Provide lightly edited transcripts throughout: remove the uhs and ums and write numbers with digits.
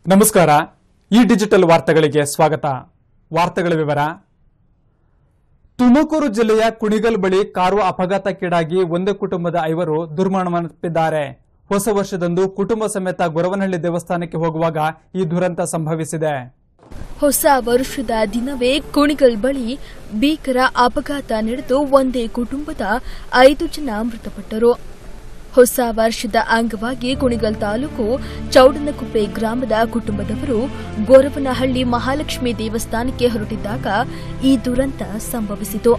ನಮಸ್ಕಾರ. ಈ ಡಿಜಿಟಲ್ ವಾರ್ತೆಗಳಿಗೆ ಸ್ವಾಗತ. ವಾರ್ತೆಗಳ ವಿವರ. ತುಮಕೂರು ಜಿಲ್ಲೆಯ ಕುಣಿಗಲ್ ಬಳಿ ಕಾರು ಅಪಘಾತಕ್ಕೀಡಾಗಿ ಒಂದೇ ಕುಟುಂಬದ 5 ದುರ್ಮರಣವನ್ನಪ್ಪಿದ್ದಾರೆ. ಹೊಸ ವರ್ಷದಂದು ಕುಟುಂಬ ಸಮೇತ ಗೊರವನಹಳ್ಳಿ ದೇವಸ್ಥಾನಕ್ಕೆ ಹೋಗುವಾಗ ಈ ದುರಂತ ಸಂಭವಿಸಿದೆ. ಹೊಸ ವರ್ಷದ ದಿನವೇ ಕುಣಿಗಲ್ ಬಳಿ ಭೀಕರ ಅಪಘಾತ ನಡೆದು ಒಂದೇ ಕುಟುಂಬದ 5 ಜನ ಮೃತಪಟ್ಟರು. ಹೊಸ ವರ್ಷದ ಅಂಗವಾಗಿ ಕುಣಿಗಲ್ ತಾಲೂಕು ಚೌಡನಕುಪ್ಪೆ ಗ್ರಾಮದ ಕುಟುಂಬದವರು ಗೊರವನಹಳ್ಳಿ ಮಹಾಲಕ್ಷ್ಮಿ ದೇವಸ್ಥಾನಕ್ಕೆ ಹೊರಟಿದ್ದಾಗ ಈ ದುರಂತ ಸಂಭವಿಸಿತು.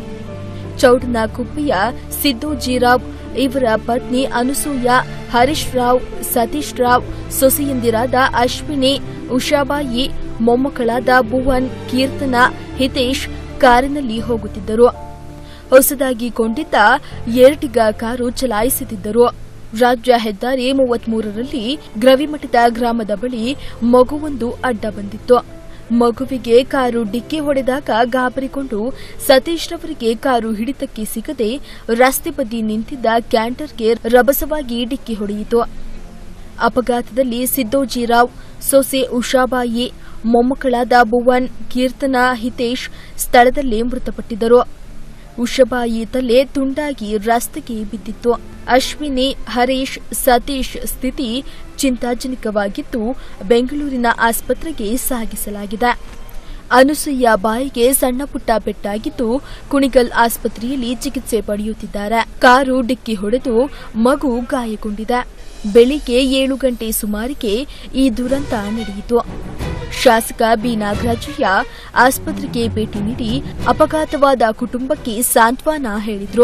ಚೌಡನಕುಪ್ಪೆಯ ಸಿದ್ದೋಜಿರಾವ್ ಇವರ ಪತ್ನಿ ಅನಸೂಯ, ಹರೀಶ್ ರಾವ್, ಸತೀಶ್ ರಾವ್, ಸೊಸೆಯಂದಿರಾದ ಅಶ್ವಿನಿ, ಉಷಾಬಾಯಿ, ಮೊಮ್ಮಕ್ಕಳಾದ ಭುವನ್, ಕೀರ್ತನ, ಹಿತೇಶ್ ಕಾರಿನಲ್ಲಿ ಹೋಗುತ್ತಿದ್ದರು. ಹೊಸದಾಗಿ ಕೊಂಡಿದ್ದ ಎರ್ಟಿಗಾ ಕಾರು ಚಲಾಯಿಸುತ್ತಿದ್ದರು. ರಾಜ್ಯ ಹೆದ್ದಾರಿ 33ರಲ್ಲಿ ಗ್ರವಿಮಠದ ಗ್ರಾಮದ ಬಳಿ ಮಗುವೊಂದು ಅಡ್ಡ ಬಂದಿತ್ತು. ಮಗುವಿಗೆ ಕಾರು ಡಿಕ್ಕಿ ಹೊಡೆದಾಗ ಗಾಬರಿಗೊಂಡು ಸತೀಶ್ ರವರಿಗೆ ಕಾರು ಹಿಡಿತಕ್ಕೆ ಸಿಗದೆ ರಸ್ತೆ ಬದಿ ನಿಂತಿದ್ದ ಕ್ಯಾಂಟರ್ಗೆ ರಭಸವಾಗಿ ಡಿಕ್ಕಿ ಹೊಡೆಯಿತು. ಅಪಘಾತದಲ್ಲಿ ಸಿದ್ದೋಜಿರಾವ್, ಸೊಸೆ ಉಷಾಬಾಯಿ, ಮೊಮ್ಮಕ್ಕಳಾದ ಭುವನ್, ಕೀರ್ತನ, ಹಿತೇಶ್ ಸ್ಥಳದಲ್ಲೇ ಮೃತಪಟ್ಟಿದ್ದರು. ಉಷಾಬಾಯಿ ತಲೆ ತುಂಡಾಗಿ ರಸ್ತೆಗೆ ಬಿದ್ದಿತ್ತು. ಅಶ್ವಿನಿ, ಹರೀಶ್, ಸತೀಶ್ ಸ್ಥಿತಿ ಚಿಂತಾಜನಕವಾಗಿದ್ದು ಬೆಂಗಳೂರಿನ ಆಸ್ಪತ್ರೆಗೆ ಸಾಗಿಸಲಾಗಿದೆ. ಅನಸೂಯ ಬಾಯಿಗೆ ಸಣ್ಣಪುಟ್ಟ ಪೆಟ್ಟಾಗಿದ್ದು ಕುಣಿಗಲ್ ಆಸ್ಪತ್ರೆಯಲ್ಲಿ ಚಿಕಿತ್ಸೆ ಪಡೆಯುತ್ತಿದ್ದಾರೆ. ಕಾರು ಡಿಕ್ಕಿ ಹೊಡೆದು ಮಗು ಗಾಯಗೊಂಡಿದೆ. ಬೆಳಿಗ್ಗೆ 7 ಗಂಟೆ ಸುಮಾರಿಗೆ ಈ ದುರಂತ ನಡೆಯಿತು. ಶಾಸಕ ಬಿ ನಾಗರಾಜಯ್ಯ ಆಸ್ಪತ್ರೆಗೆ ಭೇಟಿ ನೀಡಿ ಅಪಘಾತವಾದ ಕುಟುಂಬಕ್ಕೆ ಸಾಂತ್ವನ ಹೇಳಿದರು.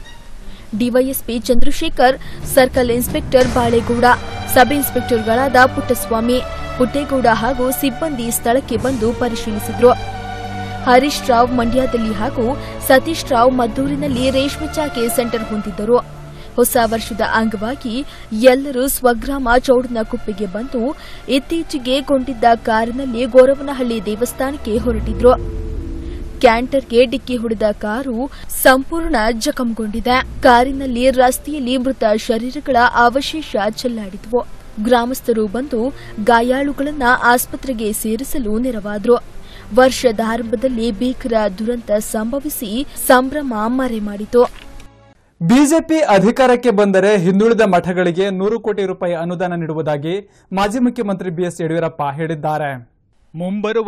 DYSP Chandrashekar, circle inspector Balegowda, sub ಇನ್ಸ್ಪೆಕ್ಟರ್ಗಳಾದ ಪುಟ್ಟಸ್ವಾಮಿ, ಪುಟ್ಟೇಗೌಡ ಹಾಗೂ ಸಿಬ್ಬಂದಿ ಸ್ಥಳಕ್ಕೆ ಬಂದು ಪರಿಶೀಲಿಸಿದರು. ಹರೀಶ್ ರಾವ್ ಮಂಡ್ಯದಲ್ಲಿ ಹಾಗೂ ಸತೀಶ್ ರಾವ್ ಮದ್ದೂರಿನಲ್ಲಿ ರೇಷ್ಮೆ ಚಾಕೆ ಸೆಂಟರ್ ಹೊಂದಿದ್ದರು. ಹೊಸ ವರ್ಷದ ಅಂಗವಾಗಿ ಎಲ್ಲರೂ ಸ್ವಗ್ರಾಮ ಚೌಡನಕುಪ್ಪೆಗೆ ಬಂದು ಇತ್ತೀಚೆಗೆ ಕೊಂಡಿದ್ದ ಕಾರಿನಲ್ಲಿ ಗೊರವನಹಳ್ಳಿ ದೇವಸ್ಥಾನಕ್ಕೆ ಹೊರಟಿದ್ರು. ಕ್ಯಾಂಟರ್ಗೆ ಡಿಕ್ಕಿ ಹೊಡೆದ ಕಾರು ಸಂಪೂರ್ಣ ಜಖಂಗೊಂಡಿದೆ. ಕಾರಿನಲ್ಲಿ ರಸ್ತೆಯಲ್ಲಿ ಮೃತ ಶರೀರಗಳ ಅವಶೇಷ ಚೆಲ್ಲಾಡಿದ್ವು. ಗ್ರಾಮಸ್ಥರು ಬಂದು ಗಾಯಾಳುಗಳನ್ನು ಆಸ್ಪತ್ರೆಗೆ ಸೇರಿಸಲು ನೆರವಾದರು. ವರ್ಷದಾರಂಭದಲ್ಲಿ ಭೀಕರ ದುರಂತ ಸಂಭವಿಸಿ ಸಂಭ್ರಮ ಮರೆಮಾಡಿತು. ಬಿಜೆಪಿ ಅಧಿಕಾರಕ್ಕೆ ಬಂದರೆ ಹಿಂದುಳಿದ ಮಠಗಳಿಗೆ 100 ಕೋಟಿ ರೂಪಾಯಿ ಅನುದಾನ ನೀಡುವುದಾಗಿ ಮಾಜಿ ಮುಖ್ಯಮಂತ್ರಿ ಬಿಎಸ್ ಯಡಿಯೂರಪ್ಪ ಹೇಳಿದ್ದಾರೆ. ಮುಂಬರುವ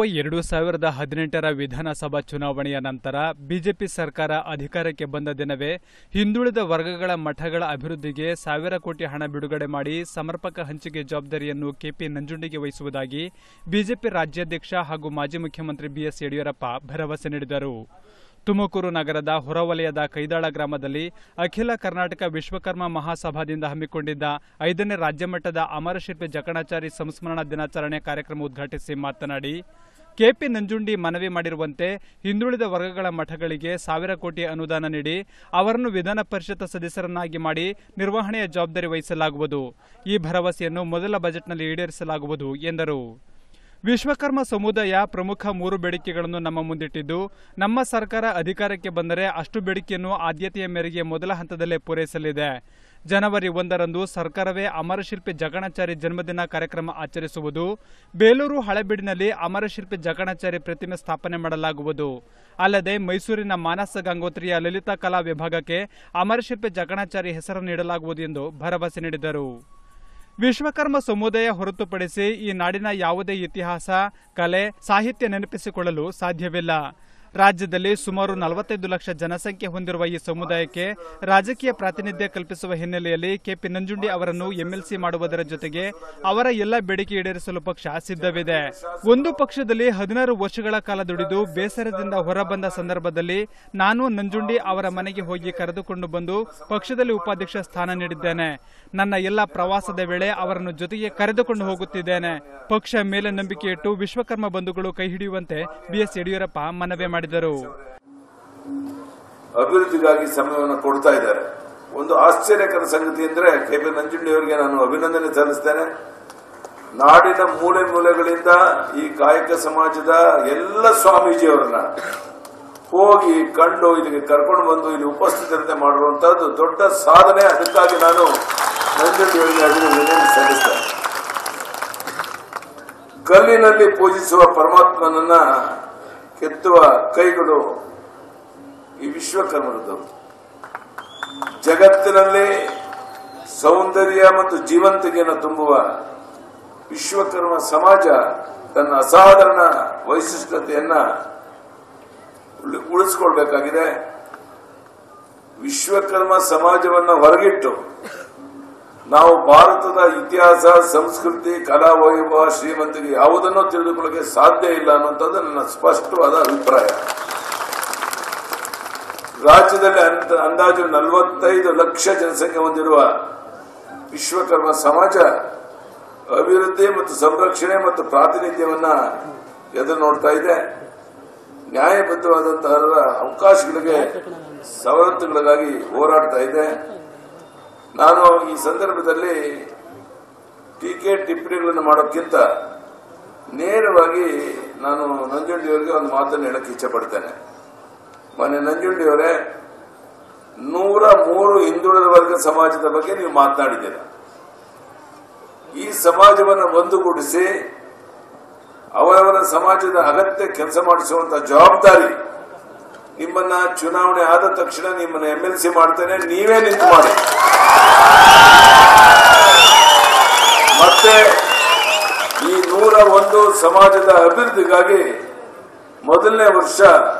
2018ರ ವಿಧಾನಸಭಾ ಚುನಾವಣೆಯ ನಂತರ ಬಿಜೆಪಿ ಸರ್ಕಾರ ಅಧಿಕಾರಕ್ಕೆ ಬಂದ ದಿನವೇ ಹಿಂದುಳಿದ ವರ್ಗಗಳ ಮಠಗಳ ಅಭಿವೃದ್ಧಿಗೆ 1000 ಕೋಟಿ ಹಣ ಬಿಡುಗಡೆ ಮಾಡಿ ಸಮರ್ಪಕ ಹಂಚಿಕೆ ಜವಾಬ್ದಾರಿಯನ್ನು ಕೆಪಿ ನಂಜುಂಡಿಗೆ ವಹಿಸುವುದಾಗಿ ಬಿಜೆಪಿ ರಾಜ್ಯಾಧ್ಯಕ್ಷ ಹಾಗೂ ಮಾಜಿ ಮುಖ್ಯಮಂತ್ರಿ ಬಿಎಸ್ ಯಡಿಯೂರಪ್ಪ ಭರವಸೆ ನೀಡಿದರು. ತುಮಕೂರು ನಗರದ ಹೊರವಲಯದ ಕೈದಾಳ ಗ್ರಾಮದಲ್ಲಿ ಅಖಿಲ ಕರ್ನಾಟಕ ವಿಶ್ವಕರ್ಮ ಮಹಾಸಭಾದಿಂದ ಹಮ್ಮಿಕೊಂಡಿದ್ದ 5ನೇ ರಾಜ್ಯಮಟ್ಟದ ಅಮರಶಿಲ್ಪಿ ಜಕಣಾಚಾರಿ ಸಂಸ್ಮರಣಾ ದಿನಾಚರಣೆ ಕಾರ್ಯಕ್ರಮ ಉದ್ಘಾಟಿಸಿ ಮಾತನಾಡಿ, ಕೆಪಿ ನಂಜುಂಡಿ ಮನವಿ ಮಾಡಿರುವಂತೆ ಹಿಂದುಳಿದ ವರ್ಗಗಳ ಮಠಗಳಿಗೆ 1000 ಕೋಟಿ ಅನುದಾನ ನೀಡಿ ಅವರನ್ನು ವಿಧಾನ ಪರಿಷತ್ ಸದಸ್ಯರನ್ನಾಗಿ ಮಾಡಿ ನಿರ್ವಹಣೆಯ ಜವಾಬ್ದಾರಿ ವಹಿಸಲಾಗುವುದು. ಈ ಭರವಸೆಯನ್ನು ಮೊದಲ ಬಜೆಟ್ನಲ್ಲಿ ಈಡೇರಿಸಲಾಗುವುದು ಎಂದರು. ವಿಶ್ವಕರ್ಮ ಸಮುದಾಯ ಪ್ರಮುಖ 3 ಬೇಡಿಕೆಗಳನ್ನು ನಮ್ಮ ಮುಂದಿಟ್ಟಿದ್ದು, ನಮ್ಮ ಸರ್ಕಾರ ಅಧಿಕಾರಕ್ಕೆ ಬಂದರೆ ಅಷ್ಟು ಬೇಡಿಕೆಯನ್ನು ಆದ್ಯತೆಯ ಮೇರೆಗೆ ಮೊದಲ ಹಂತದಲ್ಲೇ ಪೂರೈಸಲಿದೆ. ಜನವರಿ 1ರಂದು ಸರ್ಕಾರವೇ ಅಮರಶಿಲ್ಪಿ ಜಕಣಾಚಾರಿ ಜನ್ಮದಿನ ಕಾರ್ಯಕ್ರಮ ಆಚರಿಸುವುದು. ಬೇಲೂರು ಹಳೆಬೀಡಿನಲ್ಲಿ ಅಮರಶಿಲ್ಪಿ ಜಕಣಾಚಾರಿ ಪ್ರತಿಮೆ ಸ್ಥಾಪನೆ ಮಾಡಲಾಗುವುದು. ಅಲ್ಲದೆ ಮೈಸೂರಿನ ಮಾನಸ ಗಂಗೋತ್ರಿಯ ಲಲಿತಾ ಕಲಾ ವಿಭಾಗಕ್ಕೆ ಅಮರಶಿಲ್ಪಿ ಜಕಣಾಚಾರಿ ಹೆಸರು ನೀಡಲಾಗುವುದು ಎಂದು ಭರವಸೆ ನೀಡಿದರು. ವಿಶ್ವಕರ್ಮ ಸಮುದಾಯ ಹೊರತುಪಡಿಸಿ ಈ ನಾಡಿನ ಯಾವುದೇ ಇತಿಹಾಸ, ಕಲೆ, ಸಾಹಿತ್ಯ ನೆನಪಿಸಿಕೊಳ್ಳಲು ಸಾಧ್ಯವಿಲ್ಲ. ರಾಜ್ಯದಲ್ಲಿ ಸುಮಾರು 45 ಲಕ್ಷ ಜನಸಂಖ್ಯೆ ಹೊಂದಿರುವ ಈ ಸಮುದಾಯಕ್ಕೆ ರಾಜಕೀಯ ಪ್ರಾತಿನಿಧ್ಯ ಕಲ್ಪಿಸುವ ಹಿನ್ನೆಲೆಯಲ್ಲಿ ಕೆಪಿ ನಂಜುಂಡಿ ಅವರನ್ನು ಎಂಎಲ್ಸಿ ಮಾಡುವುದರ ಜೊತೆಗೆ ಅವರ ಎಲ್ಲ ಬೇಡಿಕೆ ಈಡೇರಿಸಲು ಪಕ್ಷ ಸಿದ್ಧವಿದೆ. ಒಂದು ಪಕ್ಷದಲ್ಲಿ 16 ವರ್ಷಗಳ ಕಾಲ ದುಡಿದು ಬೇಸರದಿಂದ ಹೊರಬಂದ ಸಂದರ್ಭದಲ್ಲಿ ನಾನು ನಂಜುಂಡಿ ಅವರ ಮನೆಗೆ ಹೋಗಿ ಕರೆದುಕೊಂಡು ಬಂದು ಪಕ್ಷದಲ್ಲಿ ಉಪಾಧ್ಯಕ್ಷ ಸ್ಥಾನ ನೀಡಿದ್ದೇನೆ. ನನ್ನ ಎಲ್ಲ ಪ್ರವಾಸದ ವೇಳೆ ಅವರನ್ನು ಜೊತೆಗೆ ಕರೆದುಕೊಂಡು ಹೋಗುತ್ತಿದ್ದೇನೆ. ಪಕ್ಷ ಮೇಲೆ ನಂಬಿಕೆ ಇಟ್ಟು ವಿಶ್ವಕರ್ಮ ಬಂಧುಗಳು ಕೈ ಹಿಡಿಯುವಂತೆ ಬಿಎಸ್ ಯಡಿಯೂರಪ್ಪ ಮನವಿ ಮಾಡಿದರು. ಅಭಿವೃದ್ಧಿಗಾಗಿ ಸಮಯವನ್ನು ಕೊಡ್ತಾ ಇದ್ದಾರೆ. ಒಂದು ಆಶ್ಚರ್ಯಕರ ಸಂಗತಿ ಅಂದರೆ ಕೆಪಿ ನಂಜುಂಡಿ ಅವರಿಗೆ ನಾನು ಅಭಿನಂದನೆ ಸಲ್ಲಿಸ್ತೇನೆ. ನಾಡಿನ ಮೂಲೆ ಮೂಲೆಗಳಿಂದ ಈ ಕಾಯಕ ಸಮಾಜದ ಎಲ್ಲ ಸ್ವಾಮೀಜಿಯವರನ್ನ ಹೋಗಿ ಕಂಡು ಇಲ್ಲಿಗೆ ಕರ್ಕೊಂಡು ಬಂದು ಇಲ್ಲಿ ಉಪಸ್ಥಿತರತೆ ಮಾಡಿರುವಂತಹದ್ದು ದೊಡ್ಡ ಸಾಧನೆ. ಅದಕ್ಕಾಗಿ ನಾನು ನಂಜುಂಡಿ ಅವರಿಗೆ ಅಭಿನಂದನೆ ಸಲ್ಲಿಸ್ತೇನೆ. ಕಲ್ಲಿನಲ್ಲಿ ಪೂಜಿಸುವ ಪರಮಾತ್ಮನನ್ನ ಕೆತ್ತುವ ಕೈಗಳು ಈ ವಿಶ್ವಕರ್ಮರದ್ದು. ಜಗತ್ತಿನಲ್ಲಿ ಸೌಂದರ್ಯ ಮತ್ತು ಜೀವಂತಿಕೆಯನ್ನು ತುಂಬುವ ವಿಶ್ವಕರ್ಮ ಸಮಾಜ ತನ್ನ ಅಸಾಧಾರಣ ವೈಶಿಷ್ಟ್ಯತೆಯನ್ನ ಉಳಿಸಿಕೊಳ್ಬೇಕಾಗಿದೆ. ವಿಶ್ವಕರ್ಮ ಸಮಾಜವನ್ನು ಹೊರಗಿಟ್ಟು ನಾವು ಭಾರತದ ಇತಿಹಾಸ, ಸಂಸ್ಕೃತಿ, ಕಲಾ ವೈಭವ, ಶ್ರೀಮಂತಿಕೆ ಯಾವುದನ್ನು ತಿಳಿದುಕೊಳ್ಳಕ್ಕೆ ಸಾಧ್ಯ ಇಲ್ಲ ಅನ್ನುವಂಥದ್ದು ನನ್ನ ಸ್ಪಷ್ಟವಾದ ಅಭಿಪ್ರಾಯ. ರಾಜ್ಯದಲ್ಲಿ ಅಂದಾಜು 45 ಲಕ್ಷ ಜನಸಂಖ್ಯೆ ಹೊಂದಿರುವ ವಿಶ್ವಕರ್ಮ ಸಮಾಜ ಅಭಿವೃದ್ಧಿ ಮತ್ತು ಸಂರಕ್ಷಣೆ ಮತ್ತು ಪ್ರಾತಿನಿಧ್ಯವನ್ನ ಎದುರು ನೋಡ್ತಾ ಇದೆ. ನ್ಯಾಯಬದ್ಧವಾದಂತಹ ಅವಕಾಶಗಳಿಗೆ ಸವಲತ್ತುಗಳಿಗಾಗಿ ಹೋರಾಡ್ತಾ ಇದೆ. ನಾನು ಈ ಸಂದರ್ಭದಲ್ಲಿ ಟೀಕೆ ಟಿಪ್ಪಣಿಗಳನ್ನು ಮಾಡೋಕ್ಕಿಂತ ನೇರವಾಗಿ ನಾನು ನಂಜುಂಡಿಯವರಿಗೆ ಒಂದು ಮಾತನ್ನು ಹೇಳಕ್ಕೆ ಇಚ್ಛೆ ಪಡ್ತೇನೆ. ಮೊನ್ನೆ ನಂಜುಂಡಿಯವರೇ, 103 ಹಿಂದುಳಿದ ವರ್ಗ ಸಮಾಜದ ಬಗ್ಗೆ ನೀವು ಮಾತನಾಡಿದ್ದೀರ. ಈ ಸಮಾಜವನ್ನು ಒಂದುಗೂಡಿಸಿ ಅವರವರ ಸಮಾಜದ ಅಗತ್ಯ ಕೆಲಸ ಮಾಡಿಸುವಂತಹ ಜವಾಬ್ದಾರಿ ನಿಮ್ಮನ್ನ ಚುನಾವಣೆ ಆದ ತಕ್ಷಣ ನಿಮ್ಮನ್ನ MLC ಮಾಡ್ತೇನೆ, ನೀವೇ ನಿಂತು ಮಾಡಿ. ಮತ್ತೆ ಈ 101 ಸಮಾಜದ ಅಭಿವೃದ್ಧಿಗಾಗಿ ಮೊದಲನೇ ವರ್ಷ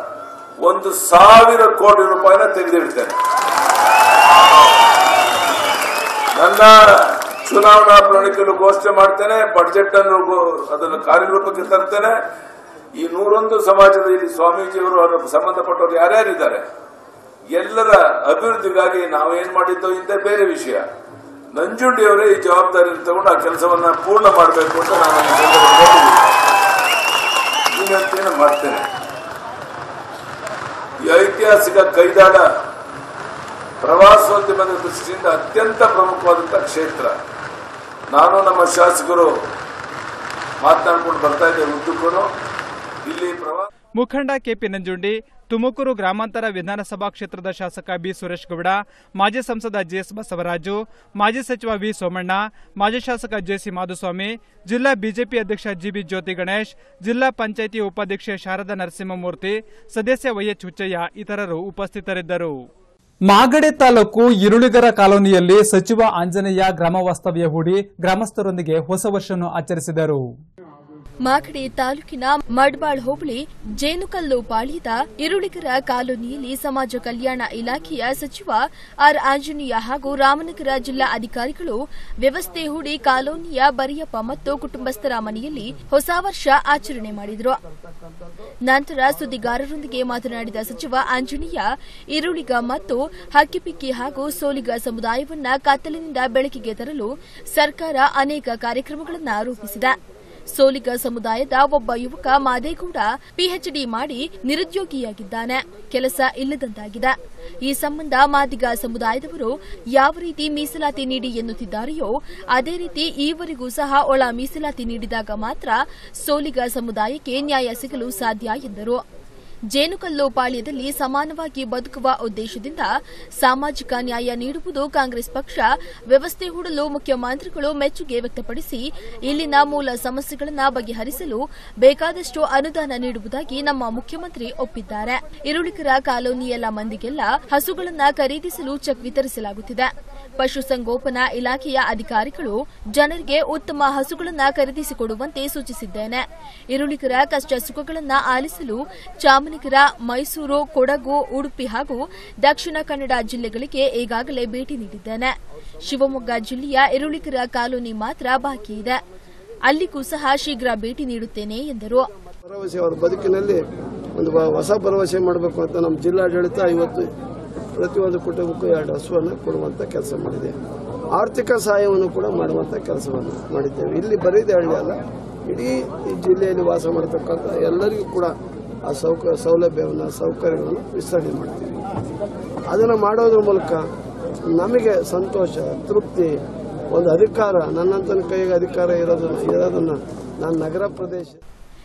1,000 ಕೋಟಿ ರೂಪಾಯಿನ ತೆಗೆದಿಡ್ತೇನೆ. ನನ್ನ ಚುನಾವಣಾ ಪ್ರಣಾಳಿಕೆಯನ್ನು ಘೋಷಣೆ ಮಾಡ್ತೇನೆ. ಬಜೆಟ್ ಅನ್ನು ಅದನ್ನು ಕಾರ್ಯರೂಪಕ್ಕೆ ತರ್ತೇನೆ. ಈ 101 ಸಮಾಜದ ಇಲ್ಲಿ ಸ್ವಾಮೀಜಿಯವರು ಅದಕ್ಕೆ ಸಂಬಂಧಪಟ್ಟವರು ಯಾರ್ಯಾರಿದ್ದಾರೆ ಎಲ್ಲರ ಅಭಿವೃದ್ಧಿಗಾಗಿ ನಾವೇನ್ ಮಾಡಿದ್ದೋ ಇಂದೇ ಬೇರೆ ವಿಷಯ. ನಂಜುಂಡಿಯವರೇ ಈ ಜವಾಬ್ದಾರಿ ತಗೊಂಡು ಆ ಕೆಲಸವನ್ನ ಪೂರ್ಣ ಮಾಡಬೇಕು ಅಂತ ನಾನು ವಿನಂತಿಯನ್ನು ಮಾಡ್ತೇನೆ. ಈ ಐತಿಹಾಸಿಕ ಕೈದಾಳ ಪ್ರವಾಸೋದ್ಯಮದ ದೃಷ್ಟಿಯಿಂದ ಅತ್ಯಂತ ಪ್ರಮುಖವಾದಂತಹ ಕ್ಷೇತ್ರ. ನಾನು ನಮ್ಮ ಶಾಸಕರು ಮಾತನಾಡಿಕೊಂಡು ಬರ್ತಾ ಇದ್ದೇವೆ ಉದ್ದಕ್ಕೂ. ಇಲ್ಲಿ ಮುಖಂಡ ಕೆಪಿ ನಂಜುಂಡಿ, ತುಮಕೂರು ಗ್ರಾಮಾಂತರ ವಿಧಾನಸಭಾ ಕ್ಷೇತ್ರದ ಶಾಸಕ ಬಿ ಸುರೇಶ್ ಗೌಡ, ಮಾಜಿ ಸಂಸದ ಜಿಎಸ್ ಬಸವರಾಜು, ಮಾಜಿ ಸಚಿವ ವಿ ಸೋಮಣ್ಣ, ಮಾಜಿ ಶಾಸಕ ಜೆಸಿ ಮಾಧುಸ್ವಾಮಿ, ಜಿಲ್ಲಾ ಬಿಜೆಪಿ ಅಧ್ಯಕ್ಷ ಜಿಬಿ ಜ್ಯೋತಿ ಗಣೇಶ್, ಜಿಲ್ಲಾ ಪಂಚಾಯಿತಿ ಉಪಾಧ್ಯಕ್ಷೆ ಶಾರದಾ ನರಸಿಂಹಮೂರ್ತಿ, ಸದಸ್ಯ ವೈಎಚ್ ಹುಚ್ಚಯ್ಯ ಇತರರು ಉಪಸ್ಥಿತರಿದ್ದರು. ಮಾಗಡಿ ತಾಲೂಕು ಈರುಳಿಗರ ಕಾಲೋನಿಯಲ್ಲಿ ಸಚಿವ ಆಂಜನೇಯ ಗ್ರಾಮ ವಾಸ್ತವ್ಯ ಹೂಡಿ ಗ್ರಾಮಸ್ಥರೊಂದಿಗೆ ಹೊಸ ವರ್ಷವನ್ನು ಆಚರಿಸಿದರು. ಮಾಗಡಿ ತಾಲೂಕಿನ ಮಡ್ಬಾಳ್ ಹೋಬಳಿ ಜೇನುಕಲ್ಲು ಪಾಳ್ಯದ ಈರುಳಿಗರ ಕಾಲೋನಿಯಲ್ಲಿ ಸಮಾಜ ಕಲ್ಯಾಣ ಇಲಾಖೆಯ ಸಚಿವ ಆರ್ ಆಂಜನೇಯ ಹಾಗೂ ರಾಮನಗರ ಜಿಲ್ಲಾ ಅಧಿಕಾರಿಗಳು ವ್ಯವಸ್ಥೆ ಹೂಡಿ ಕಾಲೋನಿಯ ಬರಿಯಪ್ಪ ಮತ್ತು ಕುಟುಂಬಸ್ಥರ ಮನೆಯಲ್ಲಿ ಹೊಸ ವರ್ಷ ಆಚರಣೆ ಮಾಡಿದರು. ನಂತರ ಸುದ್ದಿಗಾರರೊಂದಿಗೆ ಮಾತನಾಡಿದ ಸಚಿವ ಆಂಜನೇಯ, ಈರುಳಿಗ ಮತ್ತು ಹಕ್ಕಿಪಿಕ್ಕಿ ಹಾಗೂ ಸೋಲಿಗ ಸಮುದಾಯವನ್ನ ಕತ್ತಲಿನಿಂದ ಬೆಳಕಿಗೆ ತರಲು ಸರ್ಕಾರ ಅನೇಕ ಕಾರ್ಯಕ್ರಮಗಳನ್ನು ರೂಪಿಸಿದೆ. ಸೋಲಿಗ ಸಮುದಾಯದ ಒಬ್ಬ ಯುವಕ ಮಾದೇಗೌಡ ಪಿಎಚ್ಡಿ ಮಾಡಿ ನಿರುದ್ಯೋಗಿಯಾಗಿದ್ದಾನೆ. ಕೆಲಸ ಇಲ್ಲದಂತಾಗಿದೆ. ಈ ಸಂಬಂಧ ಮಾದಿಗ ಸಮುದಾಯದವರು ಯಾವ ರೀತಿ ಮೀಸಲಾತಿ ನೀಡಿ ಎನ್ನುತ್ತಿದ್ದಾರೆಯೋ ಅದೇ ರೀತಿ ಈವರೆಗೂ ಸಹ ಒಳ ಮೀಸಲಾತಿ ನೀಡಿದಾಗ ಮಾತ್ರ ಸೋಲಿಗ ಸಮುದಾಯಕ್ಕೆ ನ್ಯಾಯ ಸಿಗಲು ಸಾಧ್ಯ ಎಂದರು. ಜೇನುಕಲ್ಲು ಪಾಳ್ಯದಲ್ಲಿ ಸಮಾನವಾಗಿ ಬದುಕುವ ಉದ್ದೇಶದಿಂದ ಸಾಮಾಜಿಕ ನ್ಯಾಯ ನೀಡುವುದು ಕಾಂಗ್ರೆಸ್ ಪಕ್ಷ. ವ್ಯವಸ್ಥೆ ಹೂಡಲು ಮುಖ್ಯಮಂತ್ರಿಗಳು ಮೆಚ್ಚುಗೆ ವ್ಯಕ್ತಪಡಿಸಿ ಇಲ್ಲಿನ ಮೂಲ ಸಮಸ್ಯೆಗಳನ್ನು ಬಗೆಹರಿಸಲು ಬೇಕಾದಷ್ಟು ಅನುದಾನ ನೀಡುವುದಾಗಿ ನಮ್ಮ ಮುಖ್ಯಮಂತ್ರಿ ಒಪ್ಪಿದ್ದಾರೆ. ಈರುಳಿಗರ ಕಾಲೋನಿಯಲ್ಲ ಮಂದಿಗೆಲ್ಲ ಹಸುಗಳನ್ನು ಖರೀದಿಸಲು ಚೆಕ್ ವಿತರಿಸಲಾಗುತ್ತಿದೆ. ಪಶುಸಂಗೋಪನಾ ಇಲಾಖೆಯ ಅಧಿಕಾರಿಗಳು ಜನರಿಗೆ ಉತ್ತಮ ಹಸುಗಳನ್ನು ಖರೀದಿಸಿಕೊಡುವಂತೆ ಸೂಚಿಸಿದ್ದೇನೆ. ಈರುಳಿಗರ ಕಷ್ಟ ಸುಖಗಳನ್ನು ಆಲಿಸಲು ಚಾಮನಗರ, ಮೈಸೂರು, ಕೊಡಗು, ಉಡುಪಿ ಹಾಗೂ ದಕ್ಷಿಣ ಕನ್ನಡ ಜಿಲ್ಲೆಗಳಿಗೆ ಈಗಾಗಲೇ ಭೇಟಿ ನೀಡಿದ್ದೇನೆ. ಶಿವಮೊಗ್ಗ ಜಿಲ್ಲೆಯ ಈರುಳಿಗರ ಕಾಲೋನಿ ಮಾತ್ರ ಬಾಕಿ ಇದೆ. ಅಲ್ಲಿಗೂ ಸಹ ಶೀಘ್ರ ಭೇಟಿ ನೀಡುತ್ತೇನೆ ಎಂದರು. ಭರವಸೆ ಅವರ ಬದುಕಿನಲ್ಲಿ ಒಂದು ಹೊಸ ಭರವಸೆ ಮಾಡಬೇಕು ಅಂತ ನಮ್ಮ ಜಿಲ್ಲಾಡಳಿತ ಇವತ್ತು ಪ್ರತಿಯೊಂದು ಕುಟುಂಬಕ್ಕೂ 2 ಹಸುವನ್ನು ಕೊಡುವಂತ ಕೆಲಸ ಮಾಡಿದೆ. ಆರ್ಥಿಕ ಸಹಾಯವನ್ನು ಕೂಡ ಮಾಡುವಂತ ಕೆಲಸವನ್ನು ಮಾಡಿದ್ದೇವೆ. ಇಲ್ಲಿ ಬರೀದೆ ಹಳ್ಳಿ ಅಲ್ಲ, ಇಡೀ ಈ ಜಿಲ್ಲೆಯಲ್ಲಿ ವಾಸ ಮಾಡತಕ್ಕಂಥ ಎಲ್ಲರಿಗೂ ಕೂಡ ಆ ಸೌಲಭ್ಯವನ್ನು ಸೌಕರ್ಯಗಳನ್ನು ವಿಸ್ತರಣೆ ಮಾಡ್ತೀವಿ. ಅದನ್ನು ಮಾಡೋದ್ರ ಮೂಲಕ ನಮಗೆ ಸಂತೋಷ, ತೃಪ್ತಿ, ಒಂದು ಅಧಿಕಾರ, ನನ್ನಂತನ ಕೈಗೆ ಅಧಿಕಾರ ಇರೋದನ್ನ ನಾನು ನಗರ ಪ್ರದೇಶ